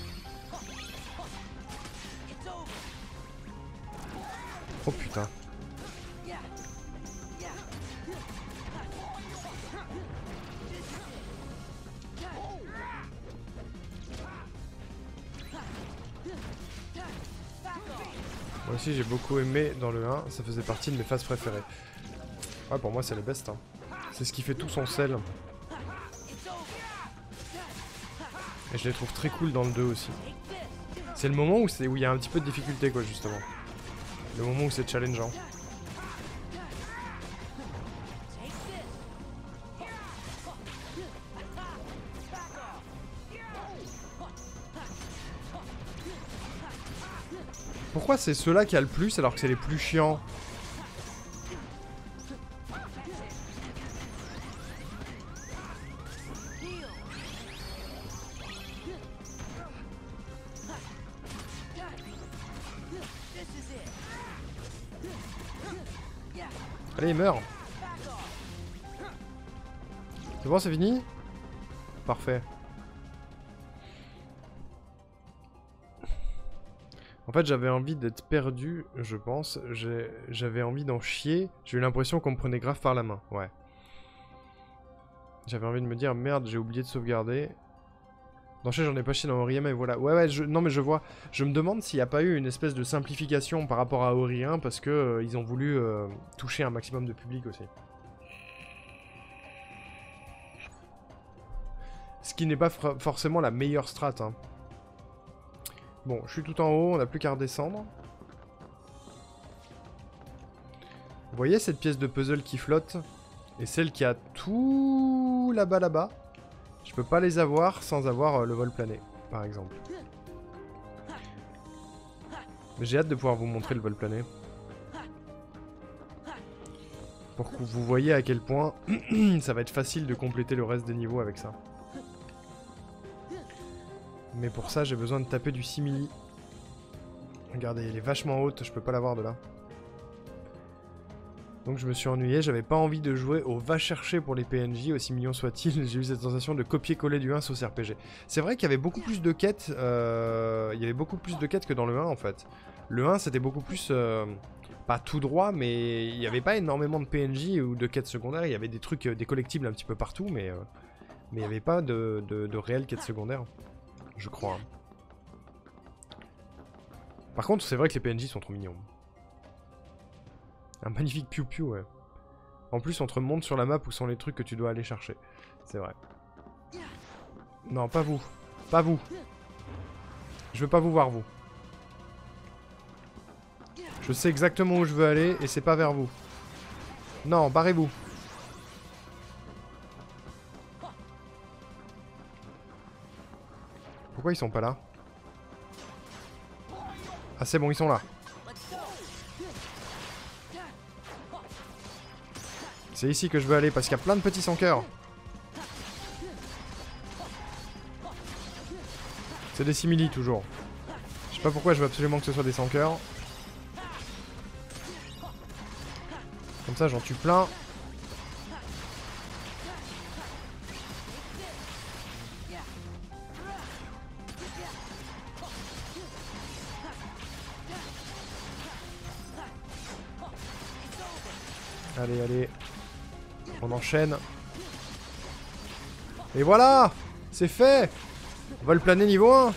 Oh putain. Moi aussi j'ai beaucoup aimé dans le un, ça faisait partie de mes phases préférées. Ouais, pour moi c'est le best. Hein. C'est ce qui fait tout son sel. Et je les trouve très cool dans le deux aussi. C'est le moment où il où y a un petit peu de difficulté quoi justement. Le moment où c'est challengeant. Pourquoi c'est ceux-là qui a le plus alors que c'est les plus chiants? Allez, il meurt. C'est bon, c'est fini? Parfait. En fait, j'avais envie d'être perdu, je pense. J'avais envie d'en chier. J'ai eu l'impression qu'on me prenait grave par la main. Ouais. J'avais envie de me dire, merde, j'ai oublié de sauvegarder. Dans Chez, j'en ai pas chié dans Ori un, mais voilà. Ouais, ouais, je... non, mais je vois. Je me demande s'il n'y a pas eu une espèce de simplification par rapport à Ori un, parce que euh, ils ont voulu euh, toucher un maximum de public aussi. Ce qui n'est pas forcément la meilleure strat. Hein. Bon, je suis tout en haut, on n'a plus qu'à redescendre. Vous voyez cette pièce de puzzle qui flotte? Et celle qui a tout là-bas, là-bas. Je peux pas les avoir sans avoir euh, le vol plané, par exemple. Mais j'ai hâte de pouvoir vous montrer le vol plané. Pour que vous voyez à quel point ça va être facile de compléter le reste des niveaux avec ça. Mais pour ça, j'ai besoin de taper du simili. Regardez, elle est vachement haute, je peux pas la voir de là. Donc je me suis ennuyé, j'avais pas envie de jouer au va chercher pour les P N J, aussi mignon soit-il. J'ai eu cette sensation de copier-coller du un sauce R P G. C'est vrai qu'il y avait beaucoup plus de quêtes, euh... il y avait beaucoup plus de quêtes que dans le un en fait. Le un c'était beaucoup plus, euh... pas tout droit, mais il n'y avait pas énormément de P N J ou de quêtes secondaires. Il y avait des trucs, des collectibles un petit peu partout, mais euh... mais il n'y avait pas de, de, de réelles quêtes secondaires, je crois. Par contre, c'est vrai que les P N J sont trop mignons. Un magnifique piou-piou, ouais. En plus, on te montre sur la map où sont les trucs que tu dois aller chercher. C'est vrai. Non, pas vous. Pas vous. Je veux pas vous voir, vous. Je sais exactement où je veux aller et c'est pas vers vous. Non, barrez-vous. Pourquoi ils sont pas là? Ah, c'est bon, ils sont là. C'est ici que je veux aller parce qu'il y a plein de petits sans cœur. C'est des simili toujours. Je sais pas pourquoi je veux absolument que ce soit des sans cœur. Comme ça j'en tue plein. Allez, allez. On enchaîne. Et voilà! C'est fait! Vol plané niveau un.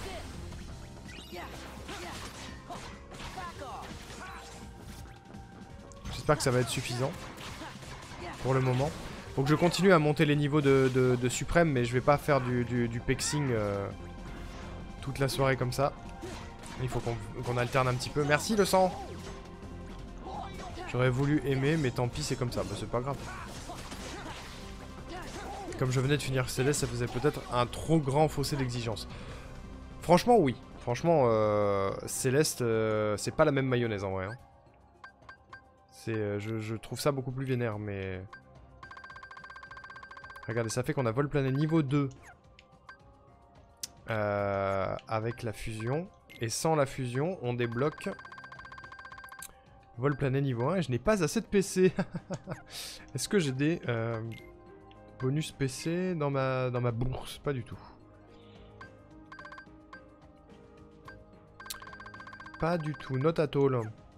J'espère que ça va être suffisant. Pour le moment. Faut que je continue à monter les niveaux de, de, de suprême, mais je vais pas faire du, du, du pexing euh, toute la soirée comme ça. Il faut qu'on qu'on alterne un petit peu. Merci le sang! J'aurais voulu aimer, mais tant pis, c'est comme ça. Bah, c'est pas grave. Comme je venais de finir Céleste, ça faisait peut-être un trop grand fossé d'exigence. Franchement, oui. Franchement, euh, Céleste, euh, c'est pas la même mayonnaise en vrai. Hein. C'est, euh, je, je trouve ça beaucoup plus vénère, mais... Regardez, ça fait qu'on a vol plané niveau deux. Euh, avec la fusion. Et sans la fusion, on débloque... Vol plané niveau un et je n'ai pas assez de P C. Est-ce que j'ai des euh, bonus P C dans ma, dans ma bourse? Pas du tout. Pas du tout. Not at all.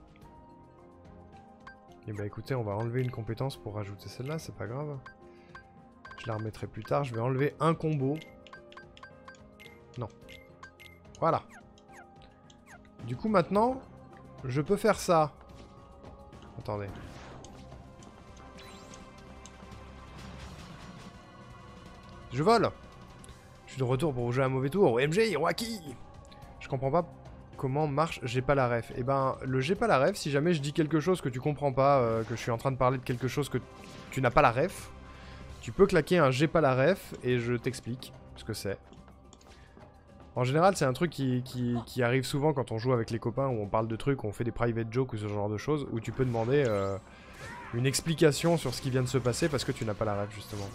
Et bah écoutez, on va enlever une compétence pour rajouter celle-là, c'est pas grave. Je la remettrai plus tard. Je vais enlever un combo. Non. Voilà. Du coup maintenant, je peux faire ça. Attendez. Je vole. Je suis de retour pour jouer un mauvais tour. O M G, Hiroaki. Je comprends pas comment marche j'ai pas la ref. Et ben, le j'ai pas la ref, si jamais je dis quelque chose que tu comprends pas, euh, que je suis en train de parler de quelque chose que tu n'as pas la ref, tu peux claquer un j'ai pas la ref et je t'explique ce que c'est. En général, c'est un truc qui, qui, qui arrive souvent quand on joue avec les copains, où on parle de trucs, où on fait des private jokes ou ce genre de choses, où tu peux demander euh, une explication sur ce qui vient de se passer parce que tu n'as pas la ref, justement.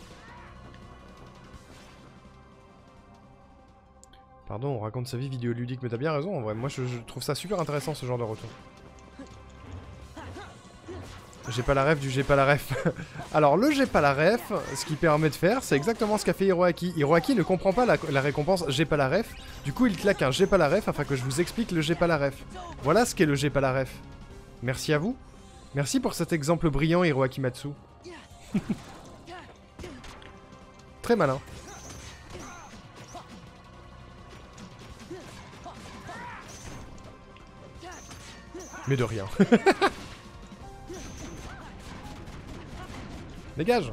Pardon, on raconte sa vie vidéoludique, mais t'as bien raison, en vrai. Moi, je, je trouve ça super intéressant, ce genre de retour. J'ai pas la ref du j'ai pas la ref. Alors le j'ai pas la ref, ce qui permet de faire, c'est exactement ce qu'a fait Hiroaki. Hiroaki ne comprend pas la, la récompense j'ai pas la ref. Du coup il claque un j'ai pas la ref afin que je vous explique le j'ai pas la ref. Voilà ce qu'est le j'ai pas la ref. Merci à vous. Merci pour cet exemple brillant Hiroaki Matsu. Très malin. Mais de rien. Dégage!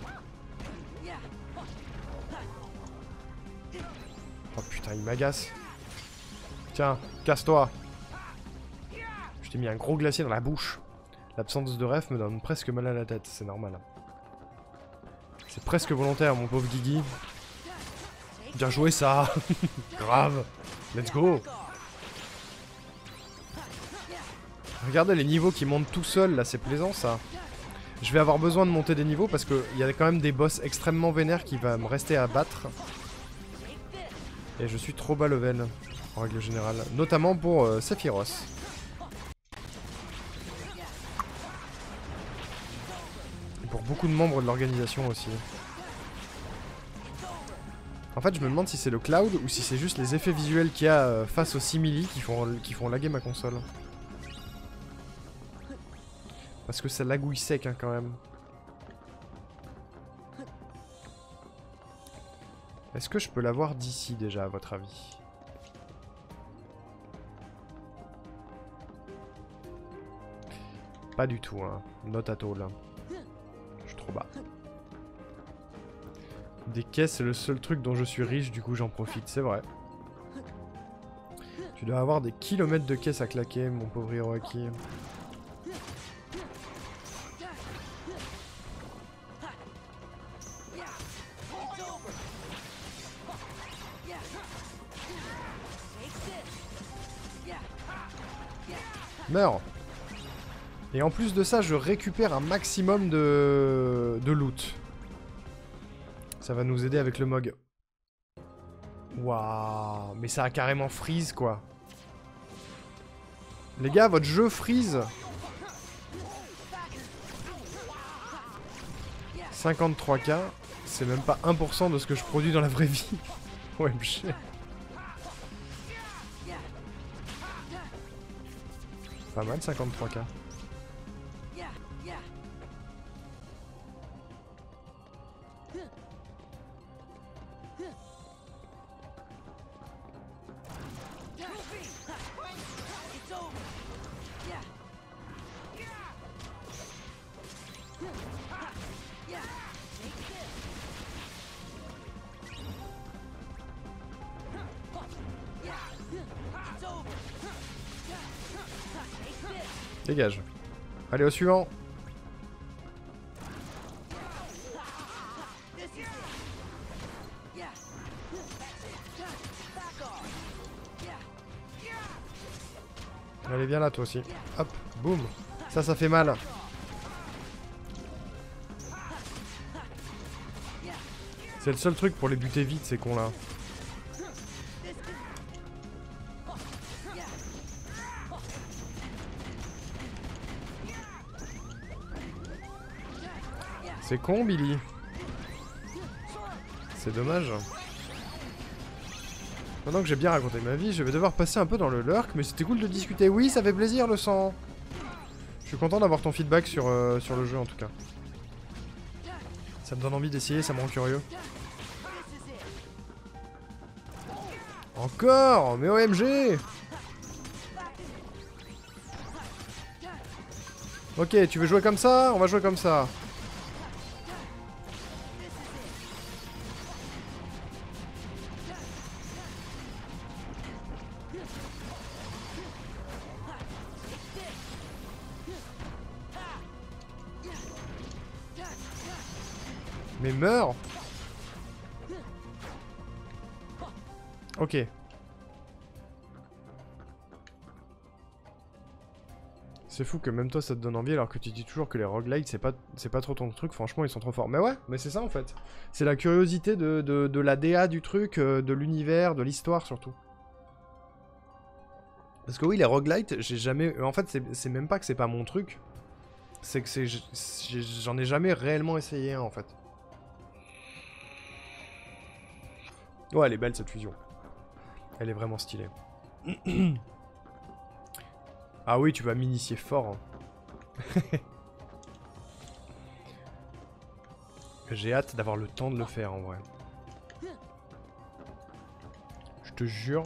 Oh putain, il m'agace. Tiens, casse-toi. Je t'ai mis un gros glacier dans la bouche. L'absence de ref me donne presque mal à la tête, c'est normal. C'est presque volontaire, mon pauvre Guigui. Bien joué, ça. Grave. Let's go. Regardez les niveaux qui montent tout seuls, là, c'est plaisant, ça. Je vais avoir besoin de monter des niveaux parce qu'il y a quand même des boss extrêmement vénères qui vont me rester à battre. Et je suis trop bas level, en règle générale. Notamment pour euh, Sephiroth. Pour beaucoup de membres de l'organisation aussi. En fait, je me demande si c'est le cloud ou si c'est juste les effets visuels qu'il y a euh, face aux simili qui font, qui font laguer ma console. Parce que ça lagouille sec hein, quand même. Est-ce que je peux l'avoir d'ici déjà, à votre avis? Pas du tout, hein. Not at all. Je suis trop bas. Des caisses, c'est le seul truc dont je suis riche, du coup j'en profite, c'est vrai. Tu dois avoir des kilomètres de caisses à claquer, mon pauvre Hiroaki. Meurs. Et en plus de ça, je récupère un maximum de, de loot. Ça va nous aider avec le Mog. Waouh, mais ça a carrément freeze quoi. Les gars, votre jeu freeze. cinquante-trois K, c'est même pas un pour cent de ce que je produis dans la vraie vie. Ouais, je... Pas mal, cinquante-trois K. Dégage. Allez, au suivant. Allez, viens là, toi aussi. Hop, boum. Ça, ça fait mal. C'est le seul truc pour les buter vite, ces cons-là. C'est con, Billy. C'est dommage. Maintenant que j'ai bien raconté ma vie, je vais devoir passer un peu dans le lurk, mais c'était cool de discuter. Oui, ça fait plaisir, le sang. Je suis content d'avoir ton feedback sur, euh, sur le jeu, en tout cas. Ça me donne envie d'essayer, ça me rend curieux. Encore? Mais O M G! Ok, tu veux jouer comme ça? On va jouer comme ça. Mais meurs! Ok. C'est fou que même toi ça te donne envie alors que tu dis toujours que les roguelites c'est pas, c'est pas trop ton truc, franchement ils sont trop forts. Mais ouais, mais c'est ça en fait. C'est la curiosité de, de, de la D A du truc, euh, de l'univers, de l'histoire surtout. Parce que oui, les roguelites, j'ai jamais... En fait, c'est même pas que c'est pas mon truc. C'est que c'est... J'en ai jamais réellement essayé un en fait. Ouais, elle est belle cette fusion. Elle est vraiment stylée. Ah oui, tu vas m'initier fort. Hein. J'ai hâte d'avoir le temps de le faire en vrai. Je te jure.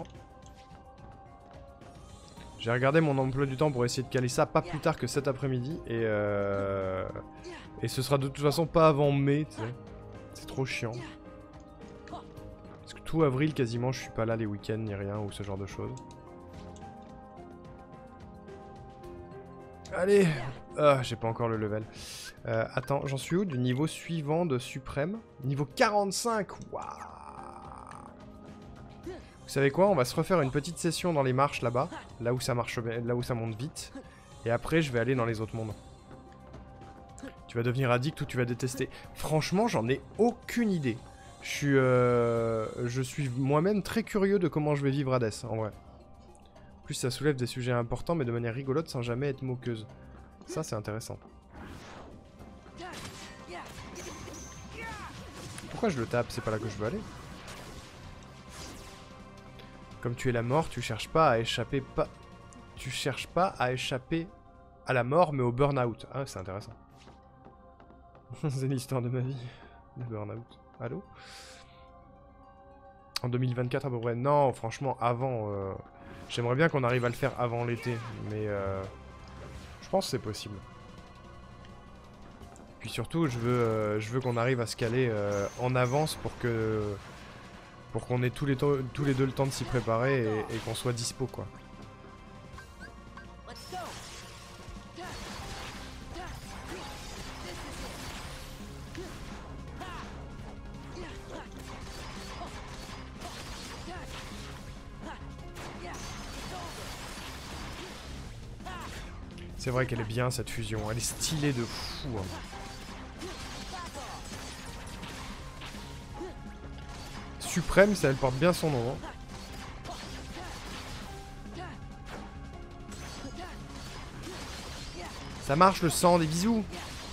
J'ai regardé mon emploi du temps pour essayer de caler ça pas plus tard que cet après-midi. Et euh... Et ce sera de toute façon pas avant mai, tu sais. C'est trop chiant. Parce que tout avril quasiment je suis pas là les week-ends ni rien ou ce genre de choses. Allez. Ah, j'ai pas encore le level. Euh, attends, j'en suis où du niveau suivant de suprême? Niveau quarante-cinq. Waouh. Vous savez quoi? On va se refaire une petite session dans les marches là-bas. Là où ça marche, là où ça monte vite. Et après je vais aller dans les autres mondes. Tu vas devenir addict ou tu vas détester. Franchement, j'en ai aucune idée. Je suis, euh, je suis moi-même très curieux de comment je vais vivre Hades, en vrai. En plus, ça soulève des sujets importants, mais de manière rigolote, sans jamais être moqueuse. Ça, c'est intéressant. Pourquoi je le tape? C'est pas là que je veux aller. Comme tu es la mort, tu cherches pas à échapper pas... Tu cherches pas à échapper à la mort, mais au burn-out. Ah, c'est intéressant. C'est l'histoire de ma vie. Le burn-out. Allô? En deux mille vingt-quatre à peu près. Non, franchement, avant... Euh... J'aimerais bien qu'on arrive à le faire avant l'été. Mais euh... je pense que c'est possible. Puis surtout, je veux, euh, je veux qu'on arrive à se caler euh, en avance pour que... Pour qu'on ait tous les, tous les deux le temps de s'y préparer et, et qu'on soit dispo, quoi. C'est vrai qu'elle est bien, cette fusion. Elle est stylée de fou. Hein. Suprême, ça, elle porte bien son nom. Hein. Ça marche, le sang, des bisous.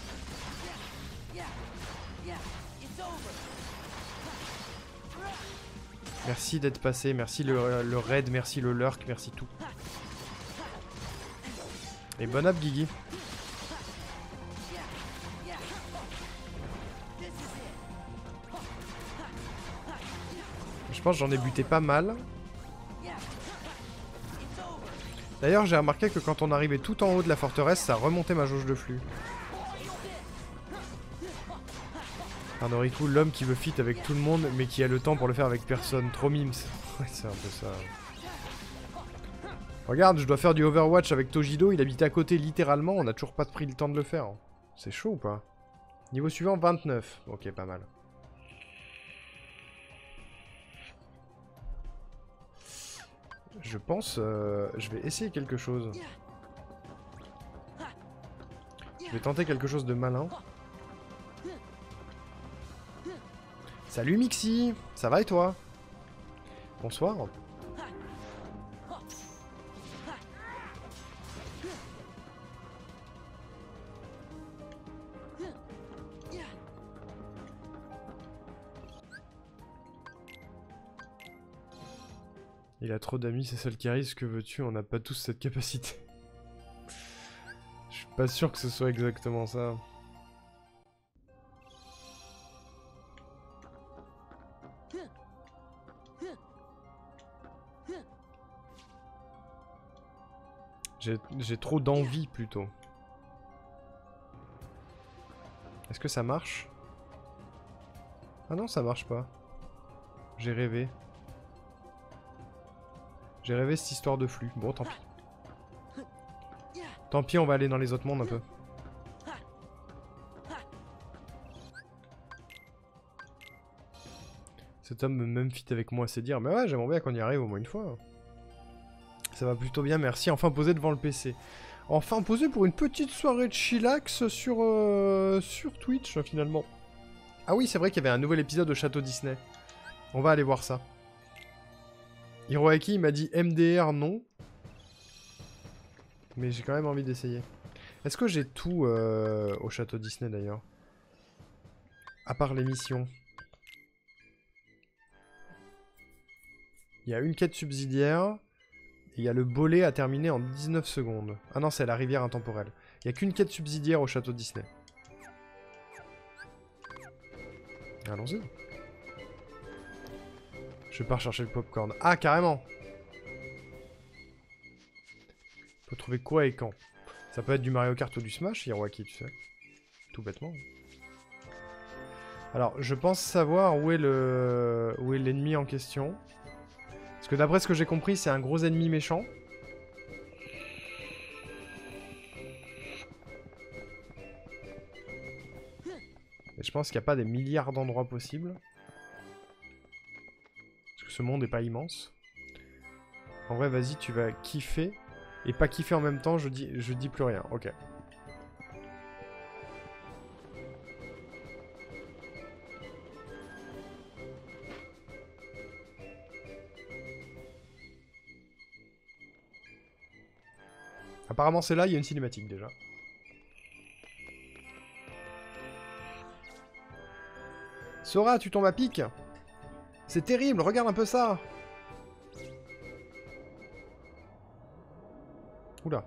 Merci d'être passé, merci le, le raid, merci le lurk, merci tout. Et bon app, Guigui. Je pense que j'en ai buté pas mal. D'ailleurs, j'ai remarqué que quand on arrivait tout en haut de la forteresse, ça remontait ma jauge de flux. Arnoriku, l'homme qui veut fit avec tout le monde, mais qui a le temps pour le faire avec personne. Trop mimes. Ouais, c'est un peu ça. Regarde, je dois faire du Overwatch avec Tojido, il habitait à côté littéralement, on n'a toujours pas pris le temps de le faire. C'est chaud ou pas? Niveau suivant, vingt-neuf. Ok, pas mal. Je pense... Euh, je vais essayer quelque chose. Je vais tenter quelque chose de malin. Salut Mixi, ça va et toi? Bonsoir. Il a trop d'amis, c'est celle qui risque, que veux-tu? On n'a pas tous cette capacité. Je suis pas sûr que ce soit exactement ça. J'ai trop d'envie plutôt. Est-ce que ça marche? Ah non, ça marche pas. J'ai rêvé. J'ai rêvé cette histoire de flux. Bon, tant pis. Tant pis, on va aller dans les autres mondes un peu. Cet homme même fit avec moi, c'est dire. Mais ouais, j'aimerais bien qu'on y arrive au moins une fois. Ça va plutôt bien, merci. Enfin posé devant le P C. Enfin posé pour une petite soirée de chillax sur, euh, sur Twitch, finalement. Ah oui, c'est vrai qu'il y avait un nouvel épisode au Château Disney. On va aller voir ça. Hiroaki m'a dit M D R non. Mais j'ai quand même envie d'essayer. Est-ce que j'ai tout euh, au Château Disney d'ailleurs? À part les missions. Il y a une quête subsidiaire. Et il y a le bolet à terminer en dix-neuf secondes. Ah non, c'est la rivière intemporelle. Il n'y a qu'une quête subsidiaire au Château Disney. Allons-y. Je pars chercher le popcorn. Ah, carrément! Faut trouver quoi et quand? Ça peut être du Mario Kart ou du Smash, Hiroaki, tu sais. Tout bêtement. Alors, je pense savoir où est le où est l'ennemi en question. Parce que d'après ce que j'ai compris, c'est un gros ennemi méchant. Et je pense qu'il n'y a pas des milliards d'endroits possibles. Parce que ce monde n'est pas immense. En vrai, vas-y, tu vas kiffer. Et pas kiffer en même temps, je dis, je dis plus rien. Ok. Apparemment, c'est là, il y a une cinématique déjà. Sora, tu tombes à pic. C'est terrible, regarde un peu ça. Oula.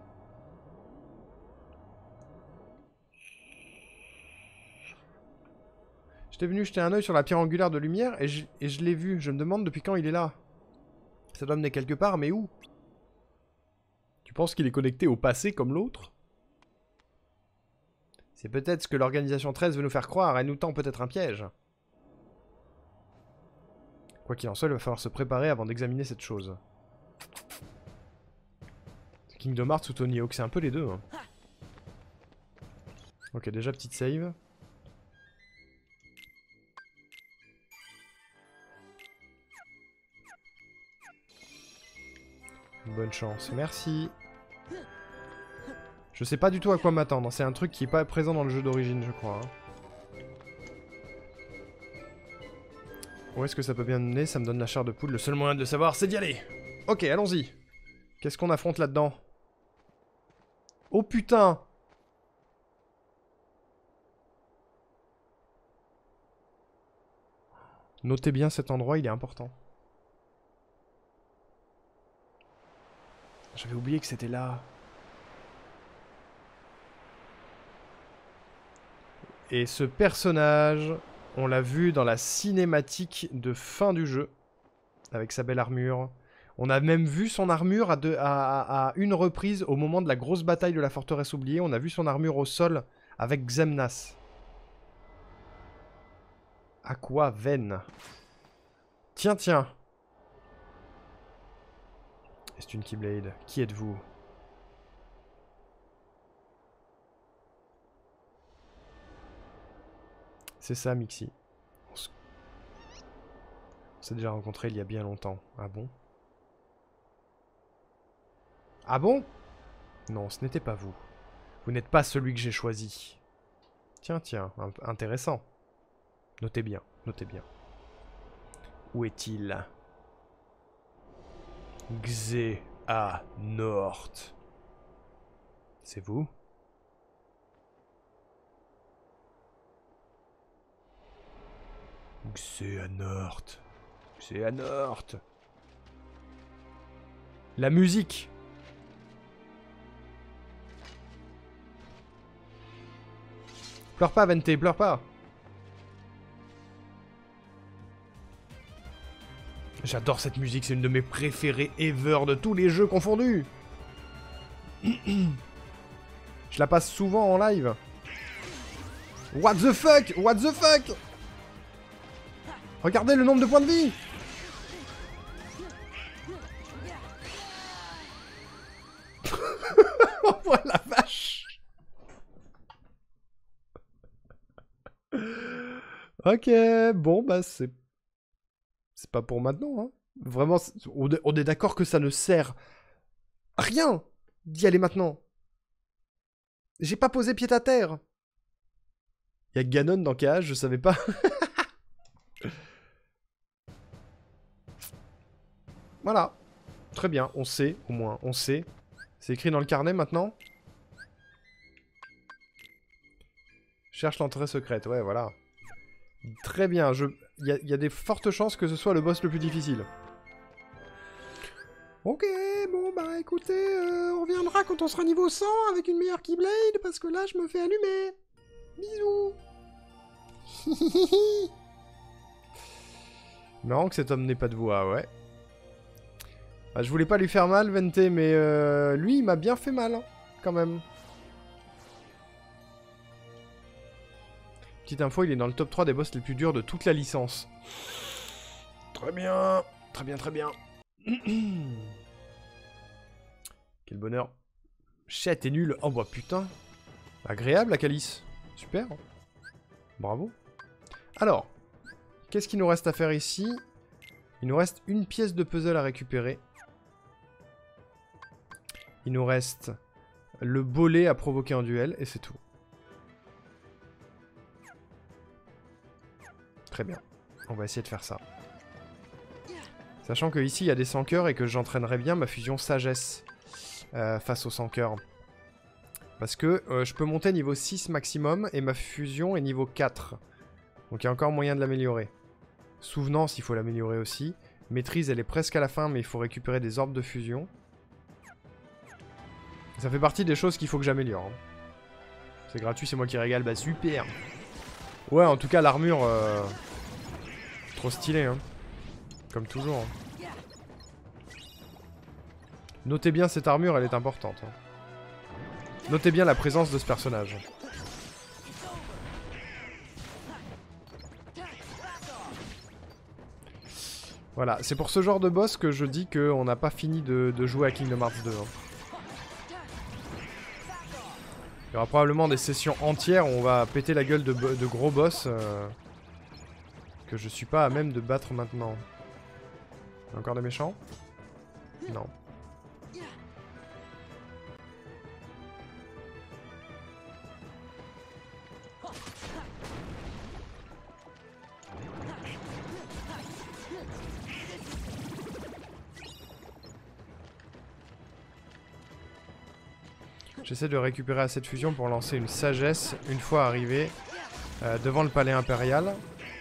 J'étais venu jeter un œil sur la pierre angulaire de lumière et je, et je l'ai vu. Je me demande depuis quand il est là. Ça doit mener quelque part, mais où? Tu penses qu'il est connecté au passé comme l'autre? C'est peut-être ce que l'organisation treize veut nous faire croire. Elle nous tend peut-être un piège. Quoi qu'il en soit, il va falloir se préparer avant d'examiner cette chose. Kingdom Hearts ou Tony Hawk, c'est un peu les deux. Hein. Ok, déjà petite save. Bonne chance, merci. Je sais pas du tout à quoi m'attendre, c'est un truc qui est pas présent dans le jeu d'origine, je crois. Hein. Où est-ce que ça peut bien mener? Ça me donne la chair de poule. Le seul moyen de le savoir, c'est d'y aller. Ok, allons-y. Qu'est-ce qu'on affronte là-dedans? Oh putain! Notez bien cet endroit, il est important. J'avais oublié que c'était là. Et ce personnage, on l'a vu dans la cinématique de fin du jeu. Avec sa belle armure. On a même vu son armure à, deux, à, à, à une reprise au moment de la grosse bataille de la forteresse oubliée. On a vu son armure au sol avec Xemnas. Aqua Veine. Tiens, tiens. C'est une Keyblade. Qui êtes-vous? C'est ça, Mixi. On s'est déjà rencontrés il y a bien longtemps. Ah bon? Ah bon? Non, ce n'était pas vous. Vous n'êtes pas celui que j'ai choisi. Tiens, tiens, intéressant. Notez bien, notez bien. Où est-il? Xehanort. C'est vous? Xehanort. Xehanort. La musique. Pleure pas, Vente, pleure pas. J'adore cette musique, c'est une de mes préférées ever de tous les jeux confondus. Je la passe souvent en live. What the fuck? What the fuck? Regardez le nombre de points de vie. Oh la vache. Ok, bon bah c'est... C'est pas pour maintenant, hein. Vraiment, on est d'accord que ça ne sert à rien d'y aller maintenant. J'ai pas posé pied à terre. Il y a Ganon dans K H, je savais pas. Voilà. Très bien, on sait, au moins, on sait. C'est écrit dans le carnet maintenant. Cherche l'entrée secrète, ouais, voilà. Très bien, je... il y, y a des fortes chances que ce soit le boss le plus difficile. Ok, bon bah écoutez, euh, on reviendra quand on sera niveau cent avec une meilleure Keyblade, parce que là je me fais allumer. Bisous. Marrant que cet homme n'ait pas de voix, ouais. Bah, je voulais pas lui faire mal, Vente, mais euh, lui il m'a bien fait mal, hein, quand même. Petite info, il est dans le top trois des boss les plus durs de toute la licence. Très bien, très bien, très bien. Quel bonheur. Chet, t'es nul. Oh bah putain. Agréable la calice. Super. Bravo. Alors, qu'est-ce qu'il nous reste à faire ici? Il nous reste une pièce de puzzle à récupérer. Il nous reste le bolet à provoquer en duel et c'est tout. Très bien. On va essayer de faire ça. Sachant que ici il y a des sans cœurs et que j'entraînerai bien ma fusion sagesse euh, face aux sans cœurs. Parce que euh, je peux monter niveau six maximum et ma fusion est niveau quatre. Donc il y a encore moyen de l'améliorer. Souvenance, il faut l'améliorer aussi. Maîtrise, elle est presque à la fin, mais il faut récupérer des orbes de fusion. Ça fait partie des choses qu'il faut que j'améliore. Hein. C'est gratuit, c'est moi qui régale, bah super. Ouais, en tout cas, l'armure... Euh... Trop stylé, hein. Comme toujours. Hein. Notez bien cette armure, elle est importante. Hein. Notez bien la présence de ce personnage. Voilà, c'est pour ce genre de boss que je dis qu'on n'a pas fini de, de jouer à Kingdom Hearts deux. Hein. Il y aura probablement des sessions entières où on va péter la gueule de, de gros boss euh, que je suis pas à même de battre maintenant. Encore des méchants? Non. J'essaie de récupérer assez de fusion pour lancer une sagesse une fois arrivé euh, devant le palais impérial.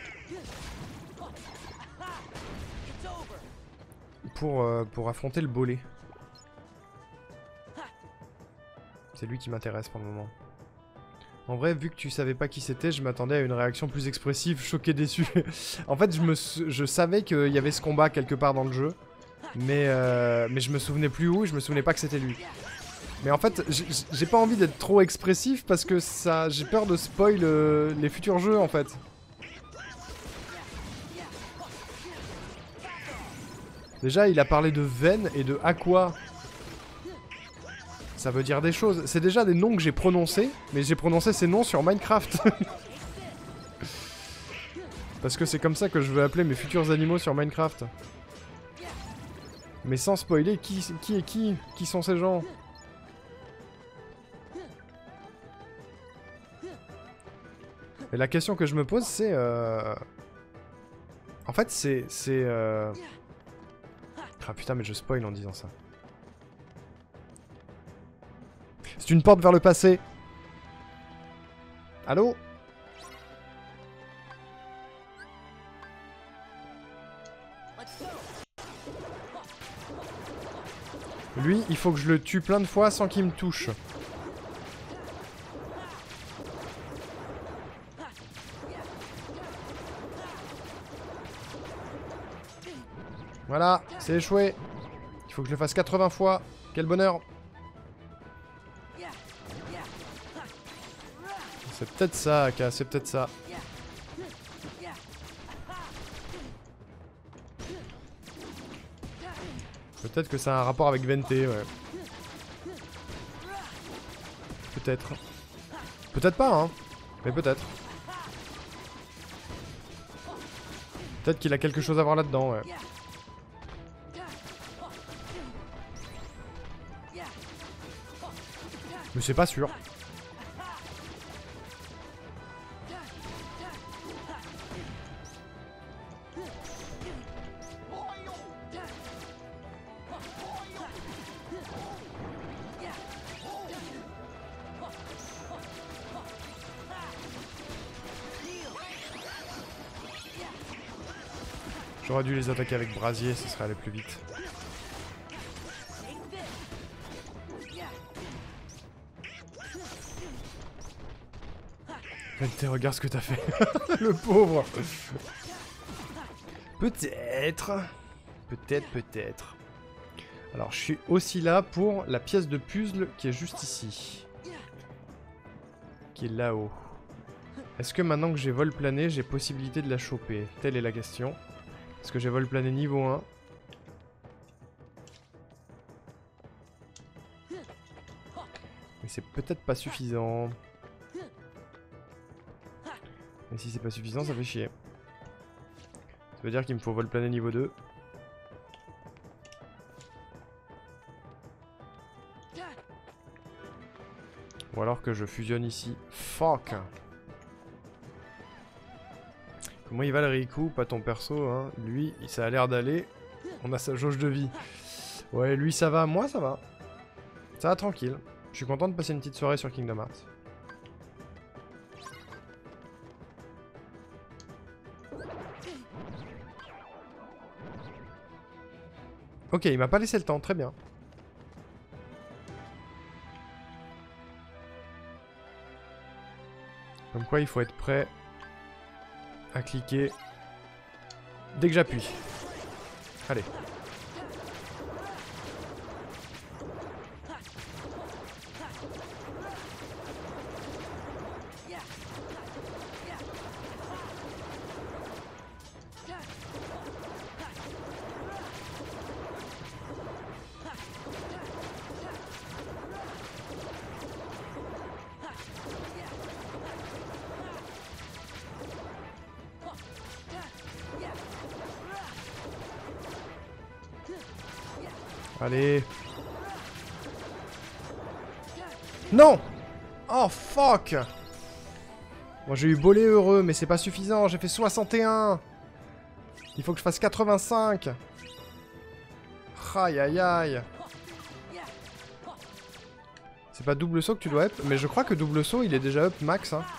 Pour, euh, pour affronter le bolet. C'est lui qui m'intéresse pour le moment. En vrai, vu que tu savais pas qui c'était, je m'attendais à une réaction plus expressive, choqué, déçu. En fait, je, me, je savais qu'il y avait ce combat quelque part dans le jeu. Mais, euh, mais je me souvenais plus où, je me souvenais pas que c'était lui. Mais en fait, j'ai pas envie d'être trop expressif parce que ça, j'ai peur de spoil euh, les futurs jeux en fait. Déjà, il a parlé de Ven et de Aqua. Ça veut dire des choses. C'est déjà des noms que j'ai prononcés, mais j'ai prononcé ces noms sur Minecraft. Parce que c'est comme ça que je veux appeler mes futurs animaux sur Minecraft. Mais sans spoiler, qui, qui est qui? Qui sont ces gens? Et la question que je me pose, c'est... Euh... En fait, c'est... c'est euh... Ah putain, mais je spoil en disant ça. C'est une porte vers le passé. Allô? Lui, il faut que je le tue plein de fois sans qu'il me touche. Voilà, c'est échoué. Il faut que je le fasse quatre-vingts fois. Quel bonheur. C'est peut-être ça, Aka, c'est peut-être ça. Peut-être que ça a un rapport avec Vente, ouais. Peut-être. Peut-être pas, hein. Mais peut-être. Peut-être qu'il a quelque chose à voir là-dedans, ouais. Mais c'est pas sûr. J'aurais dû les attaquer avec brasier, ça serait allé plus vite. Vente, regarde ce que t'as fait. Le pauvre. Peut-être. Peut-être, peut-être. Alors, je suis aussi là pour la pièce de puzzle qui est juste ici. Qui est là-haut. Est-ce que maintenant que j'ai vol plané, j'ai possibilité de la choper? Telle est la question. Est-ce que j'ai vol plané niveau un? Mais c'est peut-être pas suffisant. Et si c'est pas suffisant, ça fait chier. Ça veut dire qu'il me faut vol plané niveau deux. Ou alors que je fusionne ici. Fuck. Comment il va le Riku? Pas ton perso, hein. Lui, ça a l'air d'aller. On a sa jauge de vie. Ouais, lui ça va. Moi ça va. Ça va tranquille. Je suis content de passer une petite soirée sur Kingdom Hearts. Ok, il m'a pas laissé le temps, très bien. Comme quoi il faut être prêt à cliquer dès que j'appuie. Allez. Allez. Non! Oh fuck! Moi j'ai eu bolé heureux, mais c'est pas suffisant, j'ai fait soixante et un! Il faut que je fasse quatre-vingt-cinq! Aïe aïe aïe! C'est pas double saut que tu dois up, mais je crois que double saut il est déjà up max. Hein.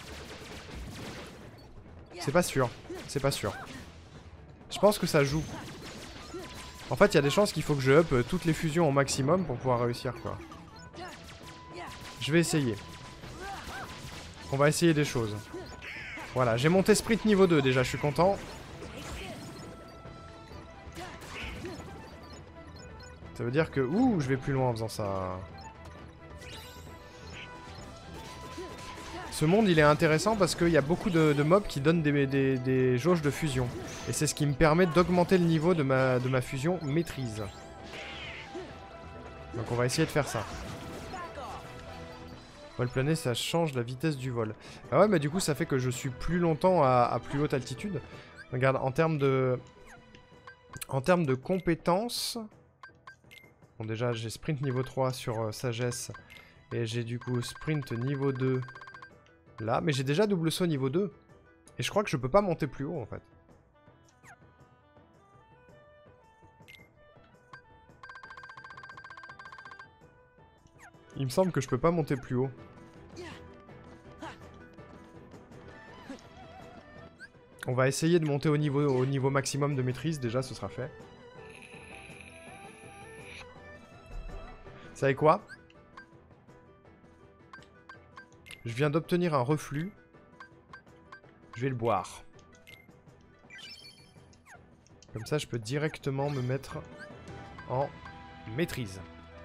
C'est pas sûr, c'est pas sûr. Je pense que ça joue. En fait, il y a des chances qu'il faut que je up euh, toutes les fusions au maximum pour pouvoir réussir, quoi. Je vais essayer. On va essayer des choses. Voilà, j'ai monté sprint niveau deux déjà, je suis content. Ça veut dire que... Ouh, je vais plus loin en faisant ça. Ce monde, il est intéressant parce qu'il y a beaucoup de, de mobs qui donnent des, des, des jauges de fusion. Et c'est ce qui me permet d'augmenter le niveau de ma, de ma fusion maîtrise. Donc on va essayer de faire ça. Vol plané, ça change la vitesse du vol. Ah ouais, mais du coup, ça fait que je suis plus longtemps à, à plus haute altitude. Regarde, en termes de... En termes de compétences... Bon, déjà, j'ai sprint niveau trois sur euh, sagesse. Et j'ai du coup sprint niveau deux... Là, mais j'ai déjà double saut niveau deux. Et je crois que je peux pas monter plus haut, en fait. Il me semble que je peux pas monter plus haut. On va essayer de monter au niveau, au niveau maximum de maîtrise, déjà, ce sera fait. Vous savez quoi ? Je viens d'obtenir un reflux. Je vais le boire. Comme ça, je peux directement me mettre en maîtrise.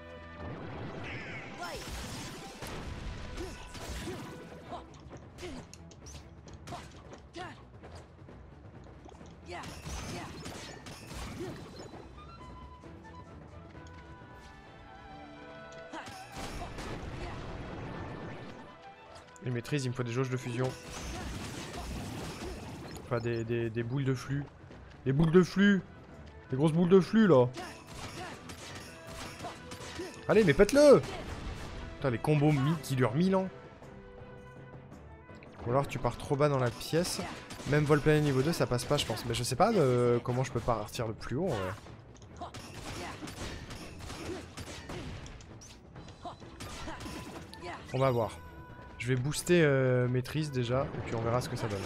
Les maîtrises, il me faut des jauges de fusion. Enfin, des, des, des boules de flux. Des boules de flux. Des grosses boules de flux, là. Allez, mais pète-le. Putain, les combos qui durent mille ans. Ou alors tu pars trop bas dans la pièce. Même vol plané niveau deux, ça passe pas, je pense. Mais je sais pas de... comment je peux partir le plus haut, ouais. On va voir. Je vais booster euh, maîtrise déjà, et puis on verra ce que ça donne.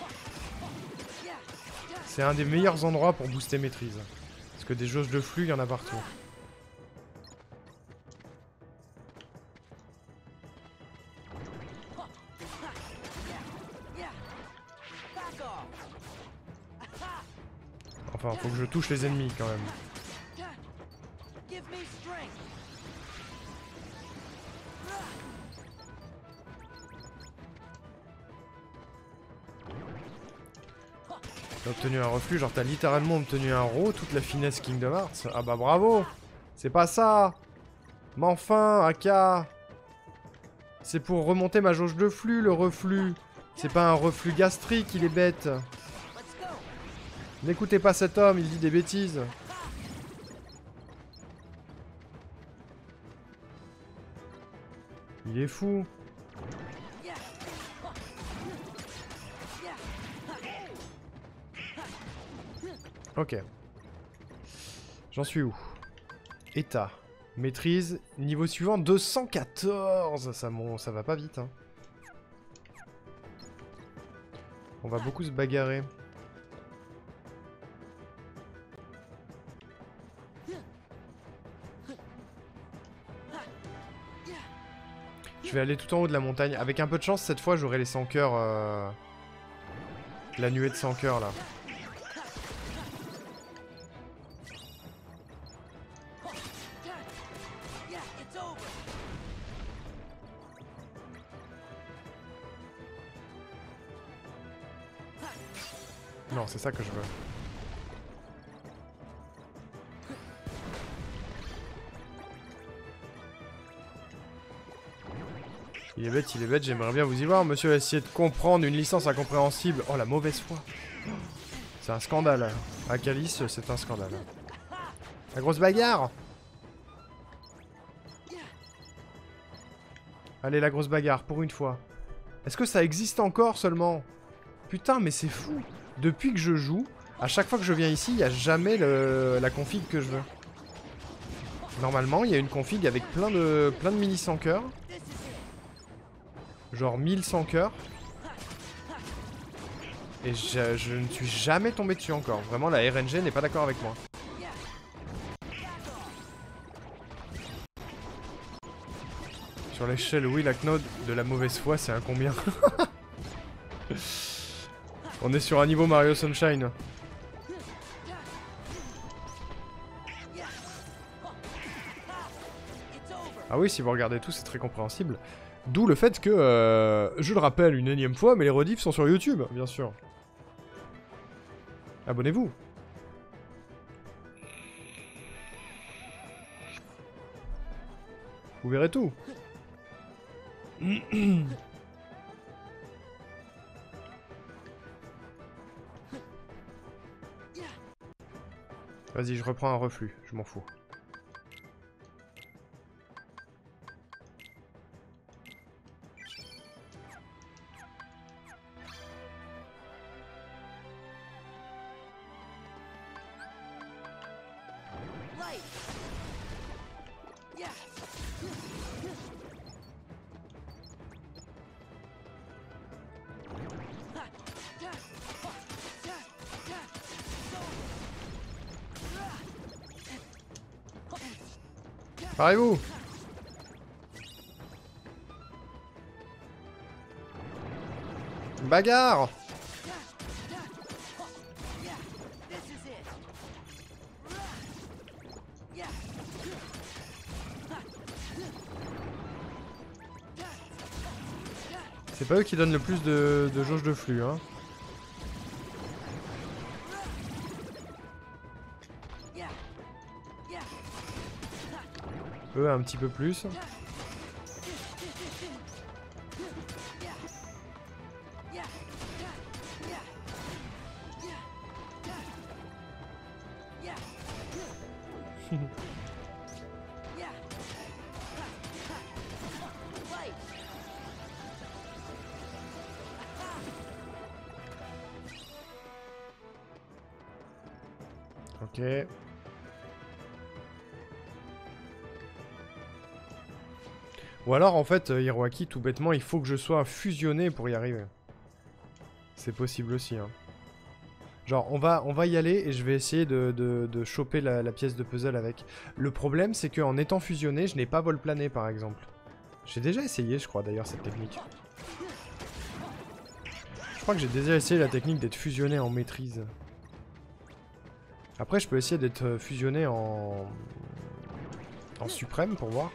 C'est un des meilleurs endroits pour booster maîtrise. Parce que des jauges de flux, il y en a partout. Enfin, faut que je touche les ennemis quand même. T'as obtenu un reflux, genre t'as littéralement obtenu un raw, toute la finesse Kingdom Hearts. Ah bah bravo. C'est pas ça. Mais enfin, Aka. C'est pour remonter ma jauge de flux, le reflux. C'est pas un reflux gastrique, il est bête. N'écoutez pas cet homme, il dit des bêtises. Il est fou. Ok. J'en suis où? État. Maîtrise. Niveau suivant, deux cent quatorze. Ça, bon, ça va pas vite. Hein. On va beaucoup se bagarrer. Je vais aller tout en haut de la montagne. Avec un peu de chance, cette fois, j'aurai les cent cœurs. Euh... La nuée de cent cœurs, là. Non, c'est ça que je veux. Il est bête, il est bête, j'aimerais bien vous y voir, monsieur, essayer de comprendre une licence incompréhensible. Oh, la mauvaise foi. C'est un scandale. À Calice, c'est un scandale. La grosse bagarre. Allez, la grosse bagarre, pour une fois. Est-ce que ça existe encore seulement? Putain, mais c'est fou. Depuis que je joue, à chaque fois que je viens ici, il n'y a jamais le... la config que je veux. Normalement, il y a une config avec plein de, plein de mini cent cœurs. Genre mille cent cœurs. Et je, je ne suis jamais tombé dessus encore. Vraiment, la R N G n'est pas d'accord avec moi. Sur l'échelle, oui, la Knod de la mauvaise foi, c'est un combien? On est sur un niveau Mario Sunshine. Ah oui, si vous regardez tout, c'est très compréhensible. D'où le fait que, euh, je le rappelle une énième fois, mais les rediffs sont sur YouTube, bien sûr. Abonnez-vous. Vous verrez tout. Vas-y, je reprends un reflux, je m'en fous. Parez-vous! Bagarre! C'est pas eux qui donnent le plus de, de jauge de flux, hein. Eux un petit peu plus. Ok. Ou alors en fait, euh, Hiroaki, tout bêtement, il faut que je sois fusionné pour y arriver. C'est possible aussi, hein. Genre, on va, on va y aller et je vais essayer de, de, de choper la, la pièce de puzzle avec. Le problème, c'est qu'en étant fusionné, je n'ai pas vol plané, par exemple. J'ai déjà essayé, je crois, d'ailleurs, cette technique. Je crois que j'ai déjà essayé la technique d'être fusionné en maîtrise. Après, je peux essayer d'être fusionné en... en suprême, pour voir.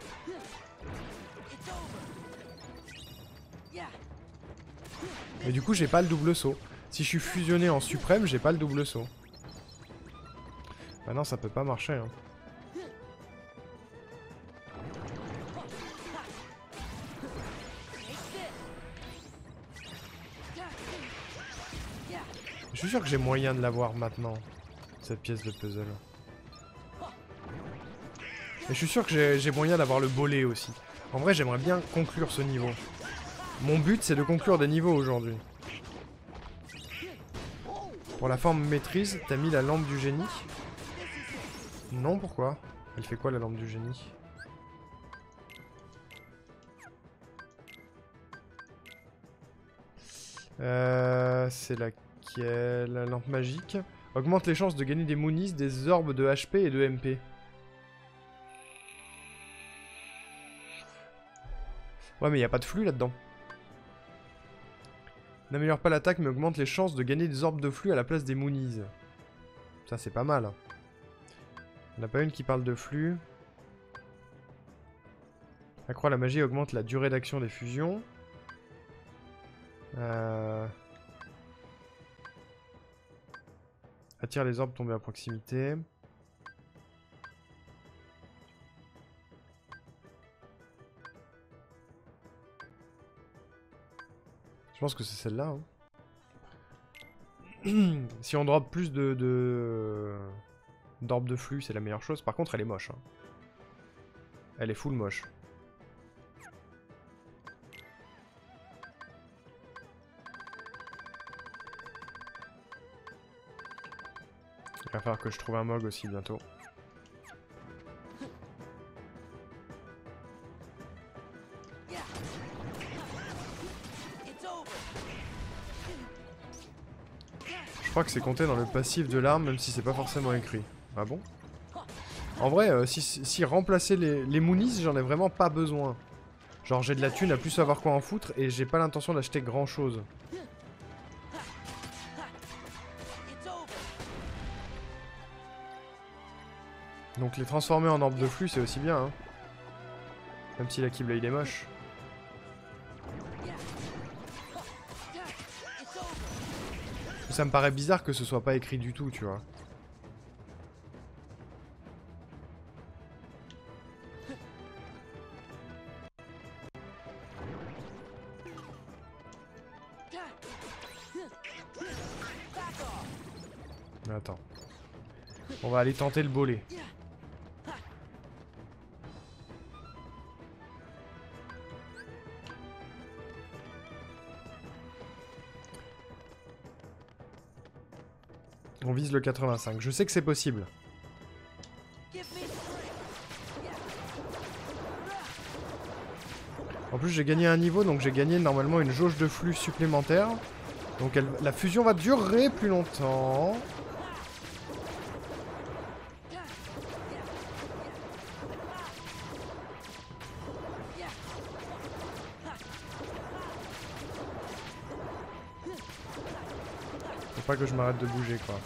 Mais du coup, j'ai pas le double saut. Si je suis fusionné en suprême, j'ai pas le double saut. Bah non, ça peut pas marcher, hein. Je suis sûr que j'ai moyen de l'avoir maintenant, cette pièce de puzzle. Et je suis sûr que j'ai moyen d'avoir le bolet aussi. En vrai, j'aimerais bien conclure ce niveau. Mon but, c'est de conclure des niveaux aujourd'hui. Pour la forme maîtrise, t'as mis la lampe du génie? Non, pourquoi? Elle fait quoi la lampe du génie? Euh... C'est laquelle? La lampe magique. Augmente les chances de gagner des moonies, des orbes de H P et de M P. Ouais, mais il n'y a pas de flux là-dedans. N'améliore pas l'attaque, mais augmente les chances de gagner des orbes de flux à la place des moonies. Ça, c'est pas mal. On n'a pas une qui parle de flux. Accroît la magie et augmente la durée d'action des fusions. Euh... Attire les orbes tombés à proximité. Je pense que c'est celle-là. Hein. Si on drop plus de... de... d'orbes de flux, c'est la meilleure chose. Par contre, elle est moche. Hein. Elle est full moche. Il va falloir que je trouve un Mog aussi bientôt. Je crois que c'est compté dans le passif de l'arme, même si c'est pas forcément écrit. Ah bon? En vrai, euh, si, si remplacer les, les moonies, j'en ai vraiment pas besoin. Genre j'ai de la thune à plus savoir quoi en foutre et j'ai pas l'intention d'acheter grand chose. Donc les transformer en orbe de flux c'est aussi bien hein. Même si la Keyblade est moche. Ça me paraît bizarre que ce soit pas écrit du tout, tu vois. Attends. On va aller tenter le bolet. On vise le quatre-vingt-cinq. Je sais que c'est possible. En plus j'ai gagné un niveau, donc j'ai gagné normalement une jauge de flux supplémentaire. Donc elle, la fusion va durer plus longtemps. Faut pas que je m'arrête de bouger quoi.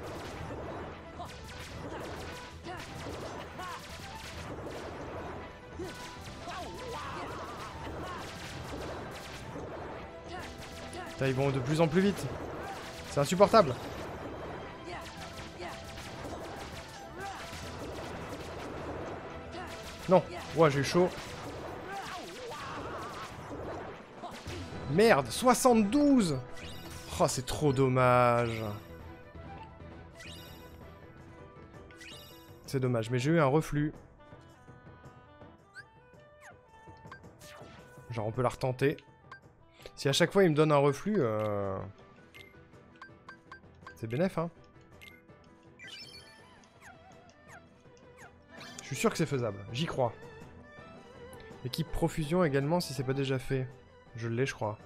Putain, ils vont de plus en plus vite. C'est insupportable. Non. Ouais, j'ai eu chaud. Merde, soixante-douze. Oh, c'est trop dommage. C'est dommage, mais j'ai eu un reflux. Genre, on peut la retenter. Si à chaque fois il me donne un reflux, euh... c'est bénef, hein. Je suis sûr que c'est faisable, j'y crois. Équipe profusion également, si c'est pas déjà fait. Je l'ai, je crois.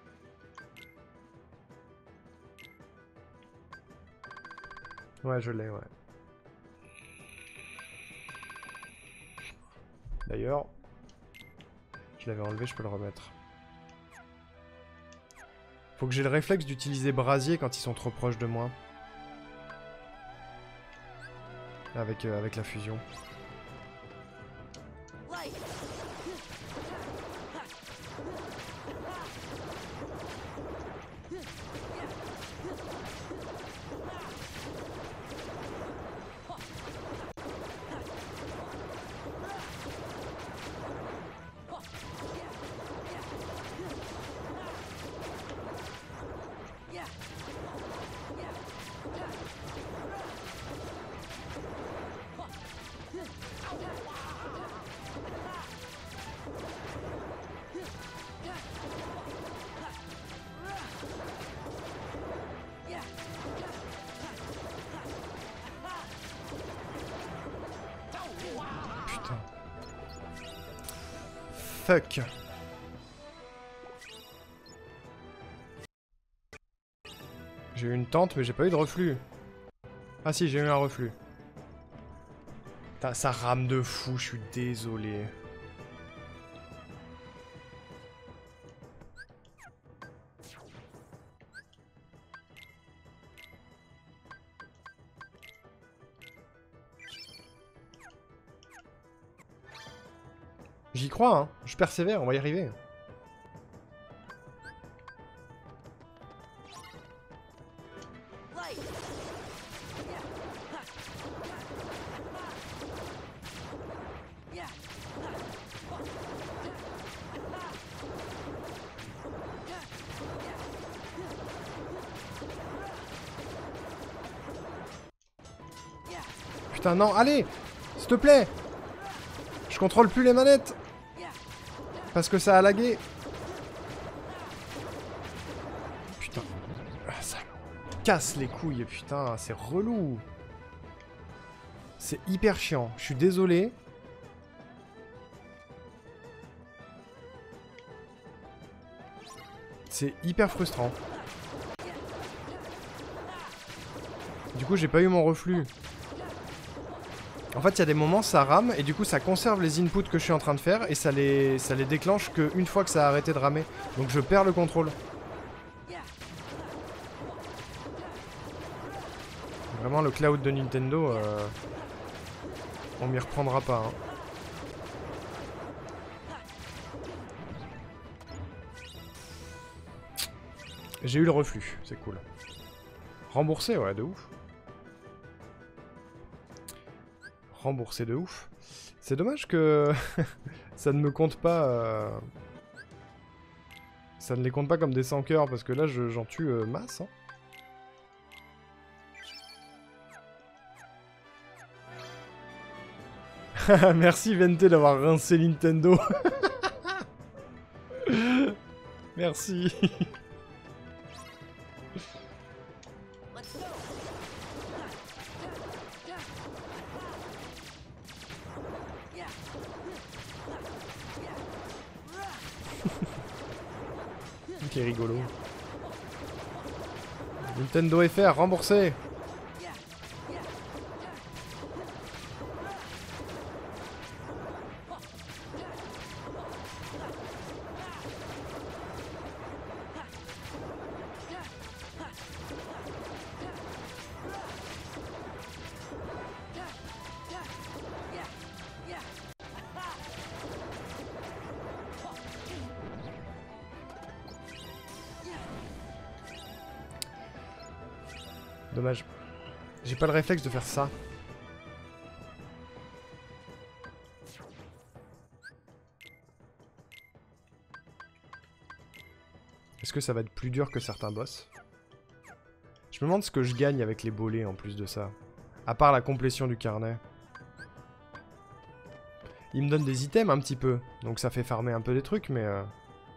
Ouais, je l'ai, ouais. D'ailleurs, je l'avais enlevé, je peux le remettre. Faut que j'ai le réflexe d'utiliser brasier quand ils sont trop proches de moi. Avec, euh, avec la fusion. Fuck. J'ai eu une tente, mais j'ai pas eu de reflux. Ah si, j'ai eu un reflux. Putain, ça rame de fou, je suis désolé. J'y crois, hein. Je persévère, on va y arriver. Putain, non, allez! S'il te plaît! Je contrôle plus les manettes! Parce que ça a lagué. Putain. Ça casse les couilles, putain, c'est relou. C'est hyper chiant, je suis désolé. C'est hyper frustrant. Du coup, j'ai pas eu mon reflux. En fait, il y a des moments, ça rame, et du coup, ça conserve les inputs que je suis en train de faire, et ça les, ça les déclenche qu'une fois que ça a arrêté de ramer. Donc je perds le contrôle. Vraiment, le cloud de Nintendo, euh, on m'y reprendra pas. Hein. J'ai eu le reflux, c'est cool. Remboursé, ouais, de ouf. Remboursé de ouf. C'est dommage que ça ne me compte pas... Euh... Ça ne les compte pas comme des cent cœurs, parce que là, j'en tue euh, masse. Hein. Merci Vente d'avoir rincé Nintendo. Merci. Qui est rigolo. Nintendo F R remboursé. Dommage. J'ai pas le réflexe de faire ça. Est-ce que ça va être plus dur que certains boss? Je me demande ce que je gagne avec les bolets en plus de ça. À part la complétion du carnet. Il me donne des items un petit peu. Donc ça fait farmer un peu des trucs, mais... Euh...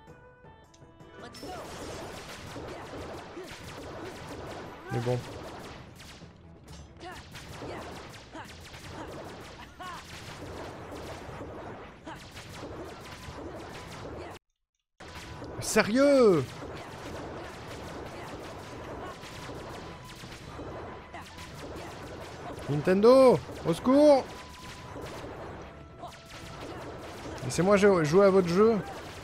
Mais bon. Sérieux? Nintendo, au secours! Laissez-moi jouer à votre jeu.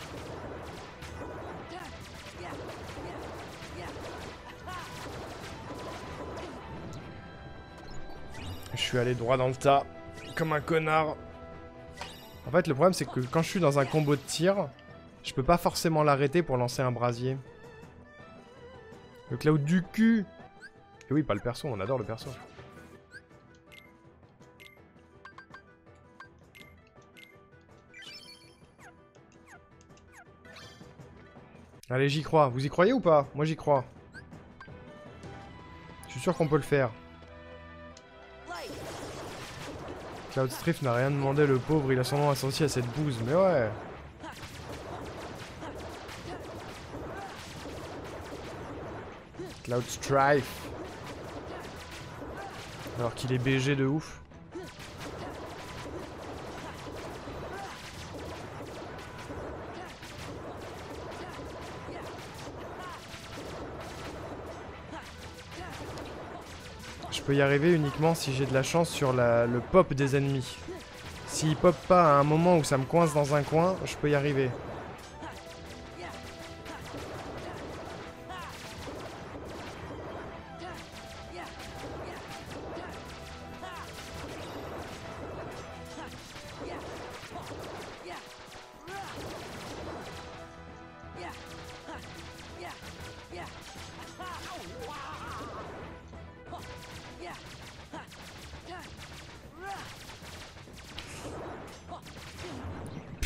Je suis allé droit dans le tas, comme un connard. En fait, le problème, c'est que quand je suis dans un combo de tir, je peux pas forcément l'arrêter pour lancer un brasier. Le cloud du cul! Et oui, pas le perso, on adore le perso. Allez, j'y crois. Vous y croyez ou pas? Moi, j'y crois. Je suis sûr qu'on peut le faire. Cloud Strife n'a rien demandé, le pauvre, il a son nom associé à cette bouse, mais ouais. Cloud Strife. Alors qu'il est B G de ouf. Je peux y arriver uniquement si j'ai de la chance sur la, le pop des ennemis. S'il pop pas à un moment où ça me coince dans un coin, je peux y arriver.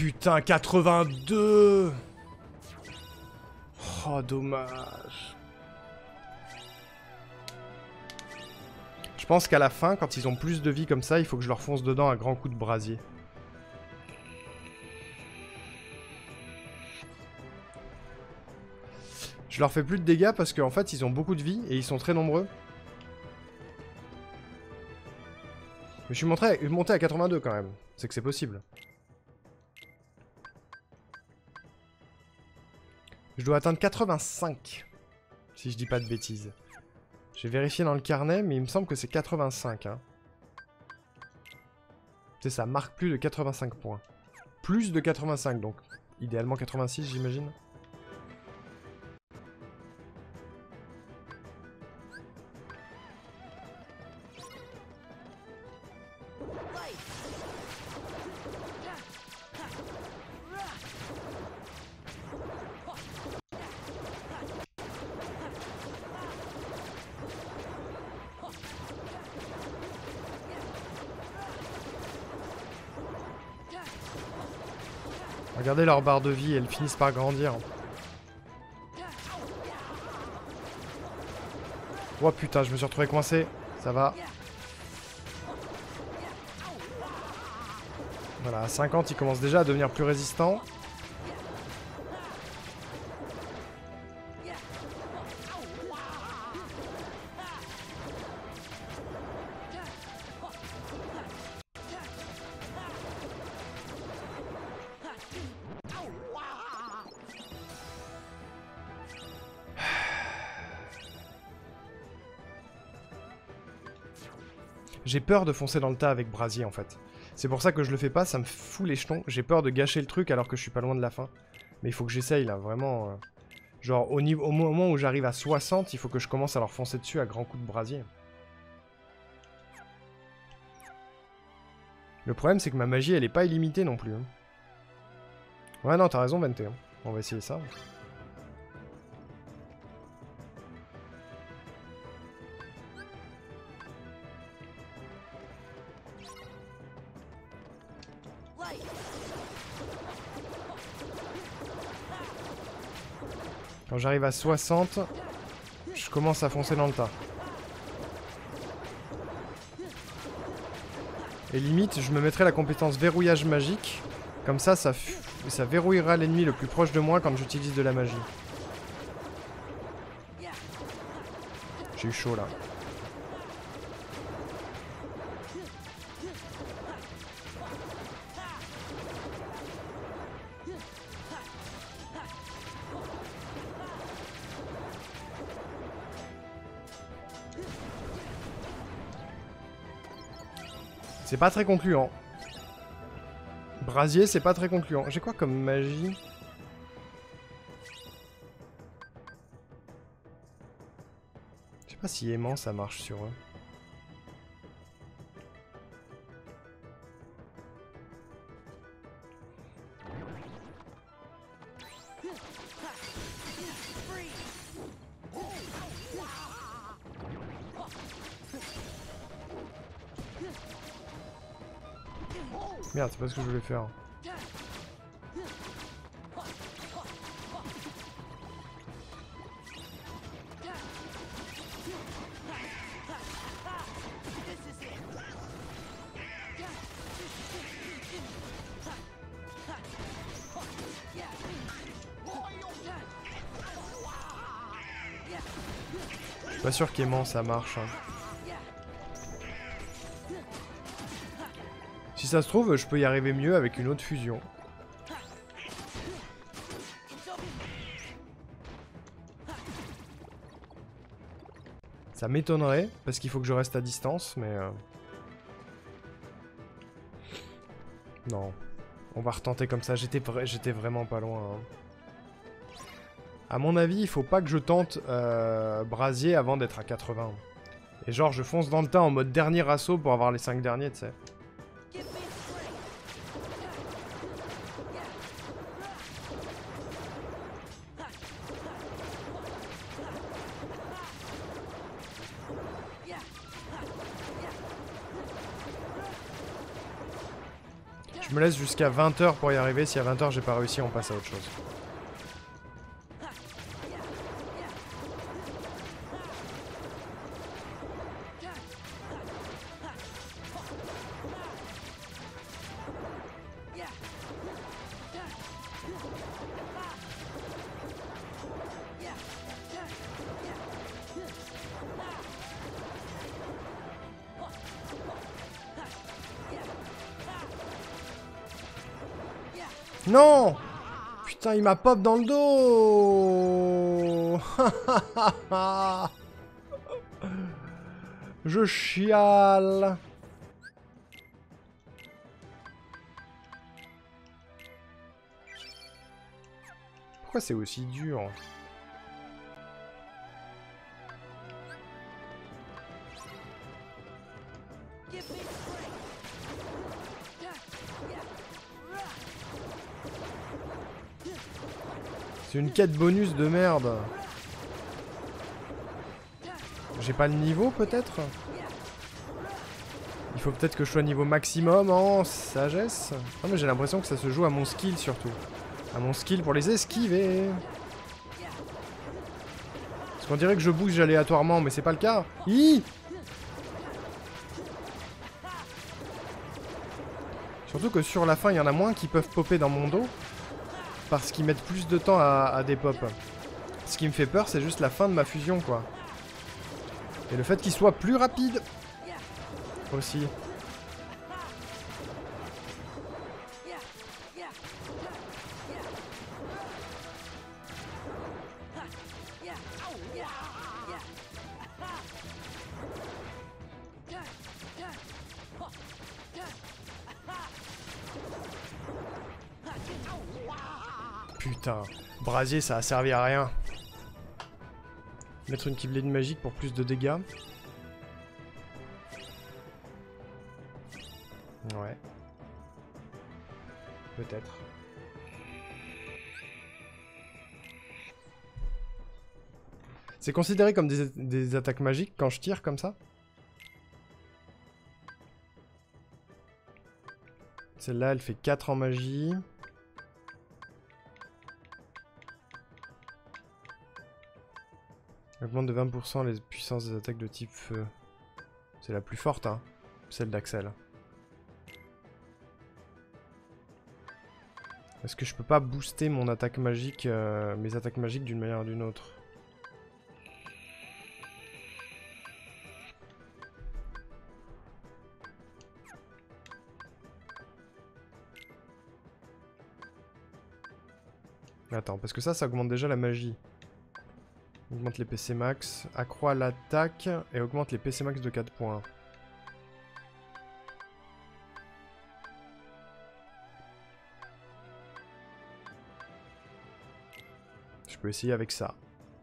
putain, quatre-vingt-deux. Oh, dommage. Je pense qu'à la fin, quand ils ont plus de vie comme ça, il faut que je leur fonce dedans un grand coup de brasier. Je leur fais plus de dégâts parce qu'en fait, ils ont beaucoup de vie et ils sont très nombreux. Mais je suis monté à, monté à quatre-vingt-deux quand même. C'est que c'est possible. Je dois atteindre quatre-vingt-cinq. Si je dis pas de bêtises. J'ai vérifié dans le carnet, mais il me semble que c'est quatre-vingt-cinq. Hein. Tu sais, ça marque plus de quatre-vingt-cinq points. Plus de quatre-vingt-cinq, donc. Idéalement quatre-vingt-six, j'imagine. Regardez leur barre de vie, elles finissent par grandir. Oh putain, je me suis retrouvé coincé. Ça va. Voilà, à cinquante, ils commencent déjà à devenir plus résistants. J'ai peur de foncer dans le tas avec brasier en fait. C'est pour ça que je le fais pas, ça me fout les jetons. J'ai peur de gâcher le truc alors que je suis pas loin de la fin. Mais il faut que j'essaye là, vraiment. Euh... Genre au, niveau... au moment où j'arrive à soixante, il faut que je commence à leur foncer dessus à grands coups de brasier. Le problème c'est que ma magie elle est pas illimitée non plus. Hein. Ouais non, t'as raison vingt et un. On va essayer ça. Quand j'arrive à soixante, je commence à foncer dans le tas. Et limite, je me mettrai la compétence verrouillage magique. Comme ça, ça, ça verrouillera l'ennemi le plus proche de moi quand j'utilise de la magie. J'ai eu chaud là. C'est pas très concluant. Brasier, c'est pas très concluant. J'ai quoi comme magie? Je sais pas si aimant ça marche sur eux. Merde, c'est pas ce que je voulais faire. Je suis pas sûr qu'aimant ça marche. Hein. Si ça se trouve, je peux y arriver mieux avec une autre fusion. Ça m'étonnerait, parce qu'il faut que je reste à distance, mais... Euh... Non. On va retenter comme ça, j'étais vra... j'étais vraiment pas loin. Hein. À mon avis, il faut pas que je tente euh, brasier avant d'être à quatre-vingts. Et genre, je fonce dans le tas en mode dernier assaut pour avoir les cinq derniers, tu sais. Je Je me laisse jusqu'à vingt heures pour y arriver. Si à vingt heures j'ai pas réussi, on passe à autre chose. Non! Putain, il m'a pop dans le dos. Je chiale. Pourquoi c'est aussi dur? C'est une quête bonus de merde. J'ai pas le niveau peut-être? Il faut peut-être que je sois niveau maximum en sagesse. Non mais j'ai l'impression que ça se joue à mon skill surtout. À mon skill pour les esquiver. Parce qu'on dirait que je bouge aléatoirement mais c'est pas le cas. Hi! Surtout que sur la fin il y en a moins qui peuvent popper dans mon dos. Parce qu'ils mettent plus de temps à, à des pop. Ce qui me fait peur, c'est juste la fin de ma fusion, quoi. Et le fait qu'il soit plus rapide. Aussi. Putain, brasier ça a servi à rien. Mettre une Keyblade magique pour plus de dégâts. Ouais. Peut-être. C'est considéré comme des, des attaques magiques quand je tire comme ça? Celle-là, elle fait quatre en magie. Augmente de vingt pour cent les puissances des attaques de type feu. C'est la plus forte, hein. Celle d'Axel. Est-ce que je peux pas booster mon attaque magique, euh, mes attaques magiques d'une manière ou d'une autre? Attends, parce que ça, ça augmente déjà la magie. Augmente les P C max, accroît l'attaque et augmente les P C max de quatre points. Je peux essayer avec ça.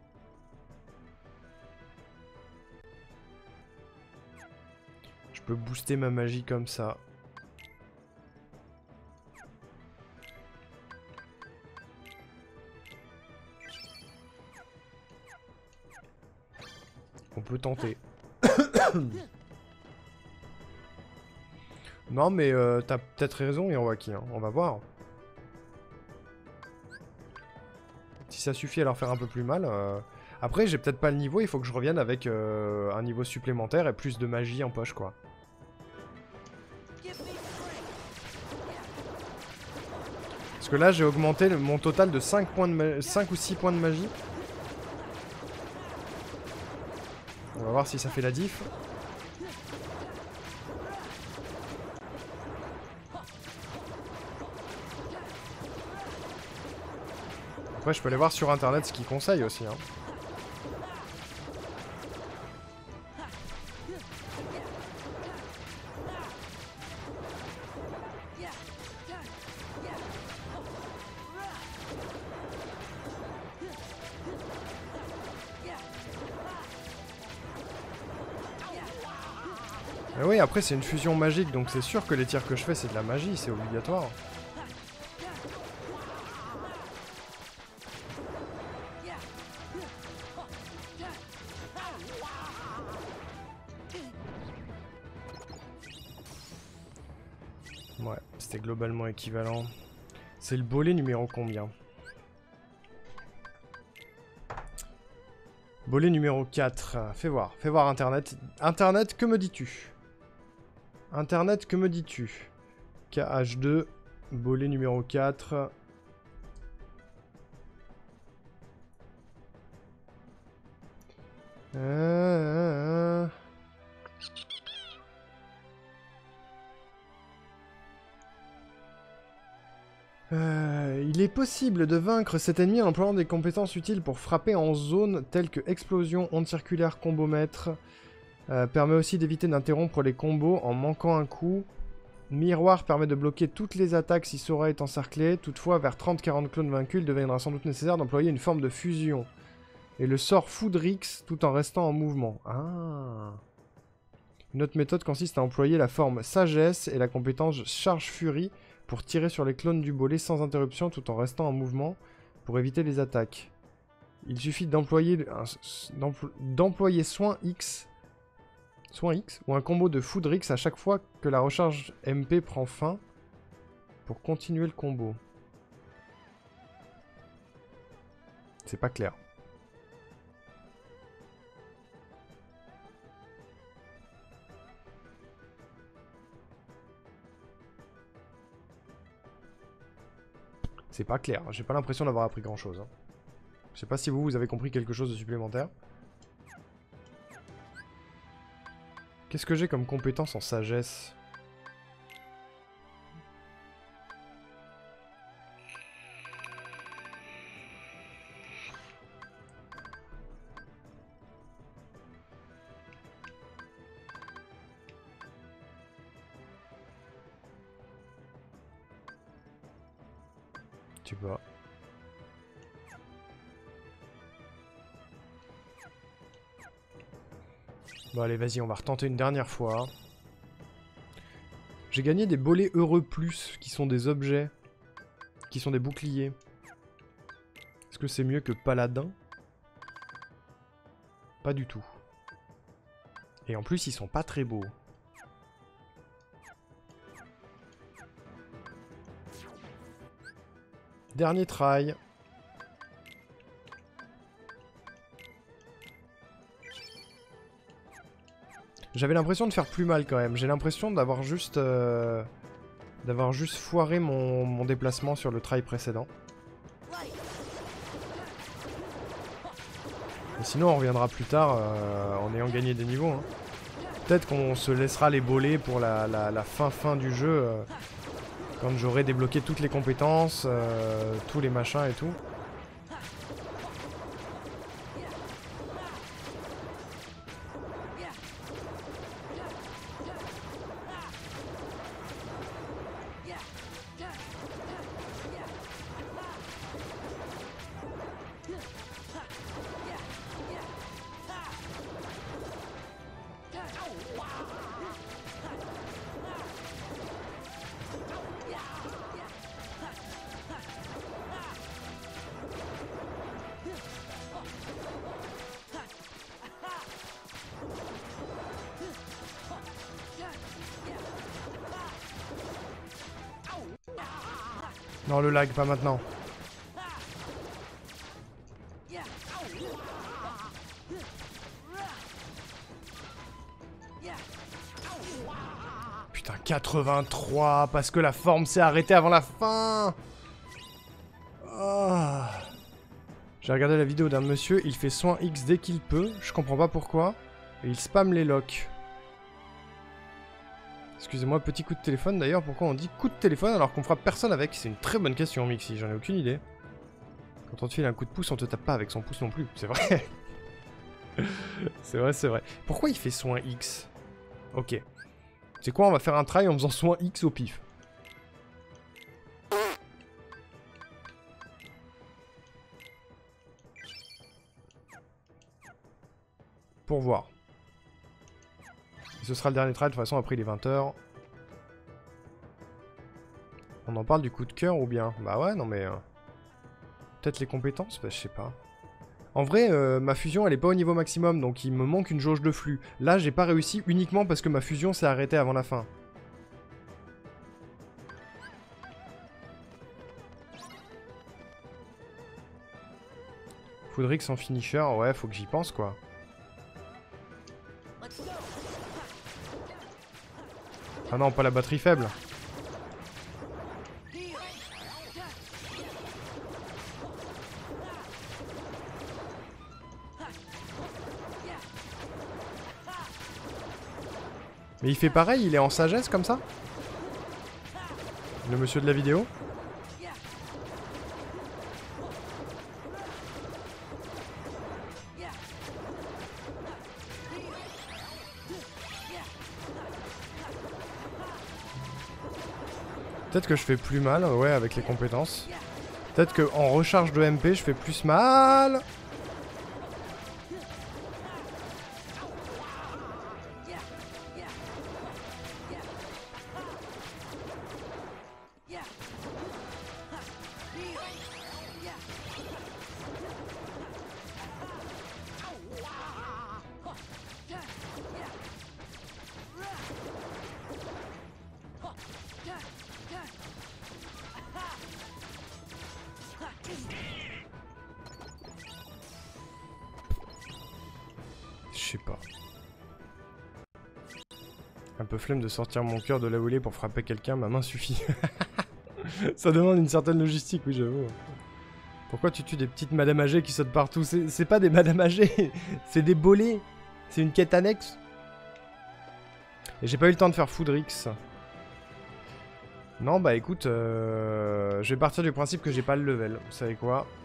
Je peux booster ma magie comme ça. On peut tenter. Non mais euh, t'as peut-être raison Hiroaki, hein. On va voir. Si ça suffit à leur faire un peu plus mal. Euh... Après j'ai peut-être pas le niveau, il faut que je revienne avec euh, un niveau supplémentaire et plus de magie en poche quoi. Parce que là j'ai augmenté le, mon total de cinq, points de cinq ou six points de magie. On va voir si ça fait la diff. Après, je peux aller voir sur internet ce qu'ils conseillent aussi. Hein. Et oui, après c'est une fusion magique, donc c'est sûr que les tirs que je fais c'est de la magie, c'est obligatoire. Ouais, c'était globalement équivalent. C'est le bolet numéro combien? Bolet numéro quatre. Fais voir, fais voir Internet. Internet, que me dis-tu? Internet, que me dis-tu? K H deux, bolet numéro quatre. Euh... Euh, il est possible de vaincre cet ennemi en employant des compétences utiles pour frapper en zone telles que explosion, onde circulaire, combomètre. Euh, permet aussi d'éviter d'interrompre les combos en manquant un coup. Miroir permet de bloquer toutes les attaques si Sora est encerclé. Toutefois, vers trente à quarante clones vaincus, il deviendra sans doute nécessaire d'employer une forme de fusion. Et le sort Foudrix tout en restant en mouvement. Ah. Une autre méthode consiste à employer la forme Sagesse et la compétence Charge Furie pour tirer sur les clones du bolet sans interruption tout en restant en mouvement pour éviter les attaques. Il suffit d'employer d'employer Soin X, Soin X ou un combo de Foudrix à chaque fois que la recharge M P prend fin pour continuer le combo. C'est pas clair. C'est pas clair, j'ai pas l'impression d'avoir appris grand chose. Hein. Je sais pas si vous, vous avez compris quelque chose de supplémentaire. Qu'est-ce que j'ai comme compétence en sagesse? Tu vois. Bon allez, vas-y, on va retenter une dernière fois. J'ai gagné des bolets heureux plus, qui sont des objets, qui sont des boucliers. Est-ce que c'est mieux que paladin? Pas du tout. Et en plus, ils sont pas très beaux. Dernier try. J'avais l'impression de faire plus mal quand même. J'ai l'impression d'avoir juste... Euh, d'avoir juste foiré mon, mon déplacement sur le try précédent. Et sinon on reviendra plus tard euh, en ayant gagné des niveaux. Hein. Peut-être qu'on se laissera les bolets pour la, la, la fin fin du jeu. Euh, quand j'aurai débloqué toutes les compétences, euh, tous les machins et tout. Non, le lag, pas maintenant. Putain, quatre-vingt-trois, parce que la forme s'est arrêtée avant la fin. Oh. J'ai regardé la vidéo d'un monsieur, il fait soin X dès qu'il peut, je comprends pas pourquoi, et il spamme les locks. Excusez-moi, petit coup de téléphone d'ailleurs, pourquoi on dit coup de téléphone alors qu'on frappe personne avec? C'est une très bonne question, Mixi, j'en ai aucune idée. Quand on te file un coup de pouce, on te tape pas avec son pouce non plus, c'est vrai. C'est vrai, c'est vrai. Pourquoi il fait soin X? Ok. C'est quoi, on va faire un try en faisant soin X au pif. Pour voir. Et ce sera le dernier try, de toute façon, après il est vingt heures. On en parle du coup de cœur ou bien? Bah ouais, non mais... Euh... Peut-être les compétences? Bah je sais pas. En vrai, euh, ma fusion, elle est pas au niveau maximum, donc il me manque une jauge de flux. Là, j'ai pas réussi uniquement parce que ma fusion s'est arrêtée avant la fin. Foudrix en finisher, ouais, faut que j'y pense quoi. Ah non, pas la batterie faible. Mais il fait pareil, il est en sagesse comme ça? Le monsieur de la vidéo? Peut-être que je fais plus mal, ouais, avec les compétences. Peut-être qu'en recharge de M P, je fais plus mal. Je sais pas. Un peu flemme de sortir mon cœur de la volée pour frapper quelqu'un, ma main suffit. Ça demande une certaine logistique, oui j'avoue. Pourquoi tu tues des petites madame âgées qui sautent partout? C'est pas des madame âgées, c'est des bolets. C'est une quête annexe. Et j'ai pas eu le temps de faire Foudrix. Non bah écoute, euh, je vais partir du principe que j'ai pas le level. Vous savez quoi?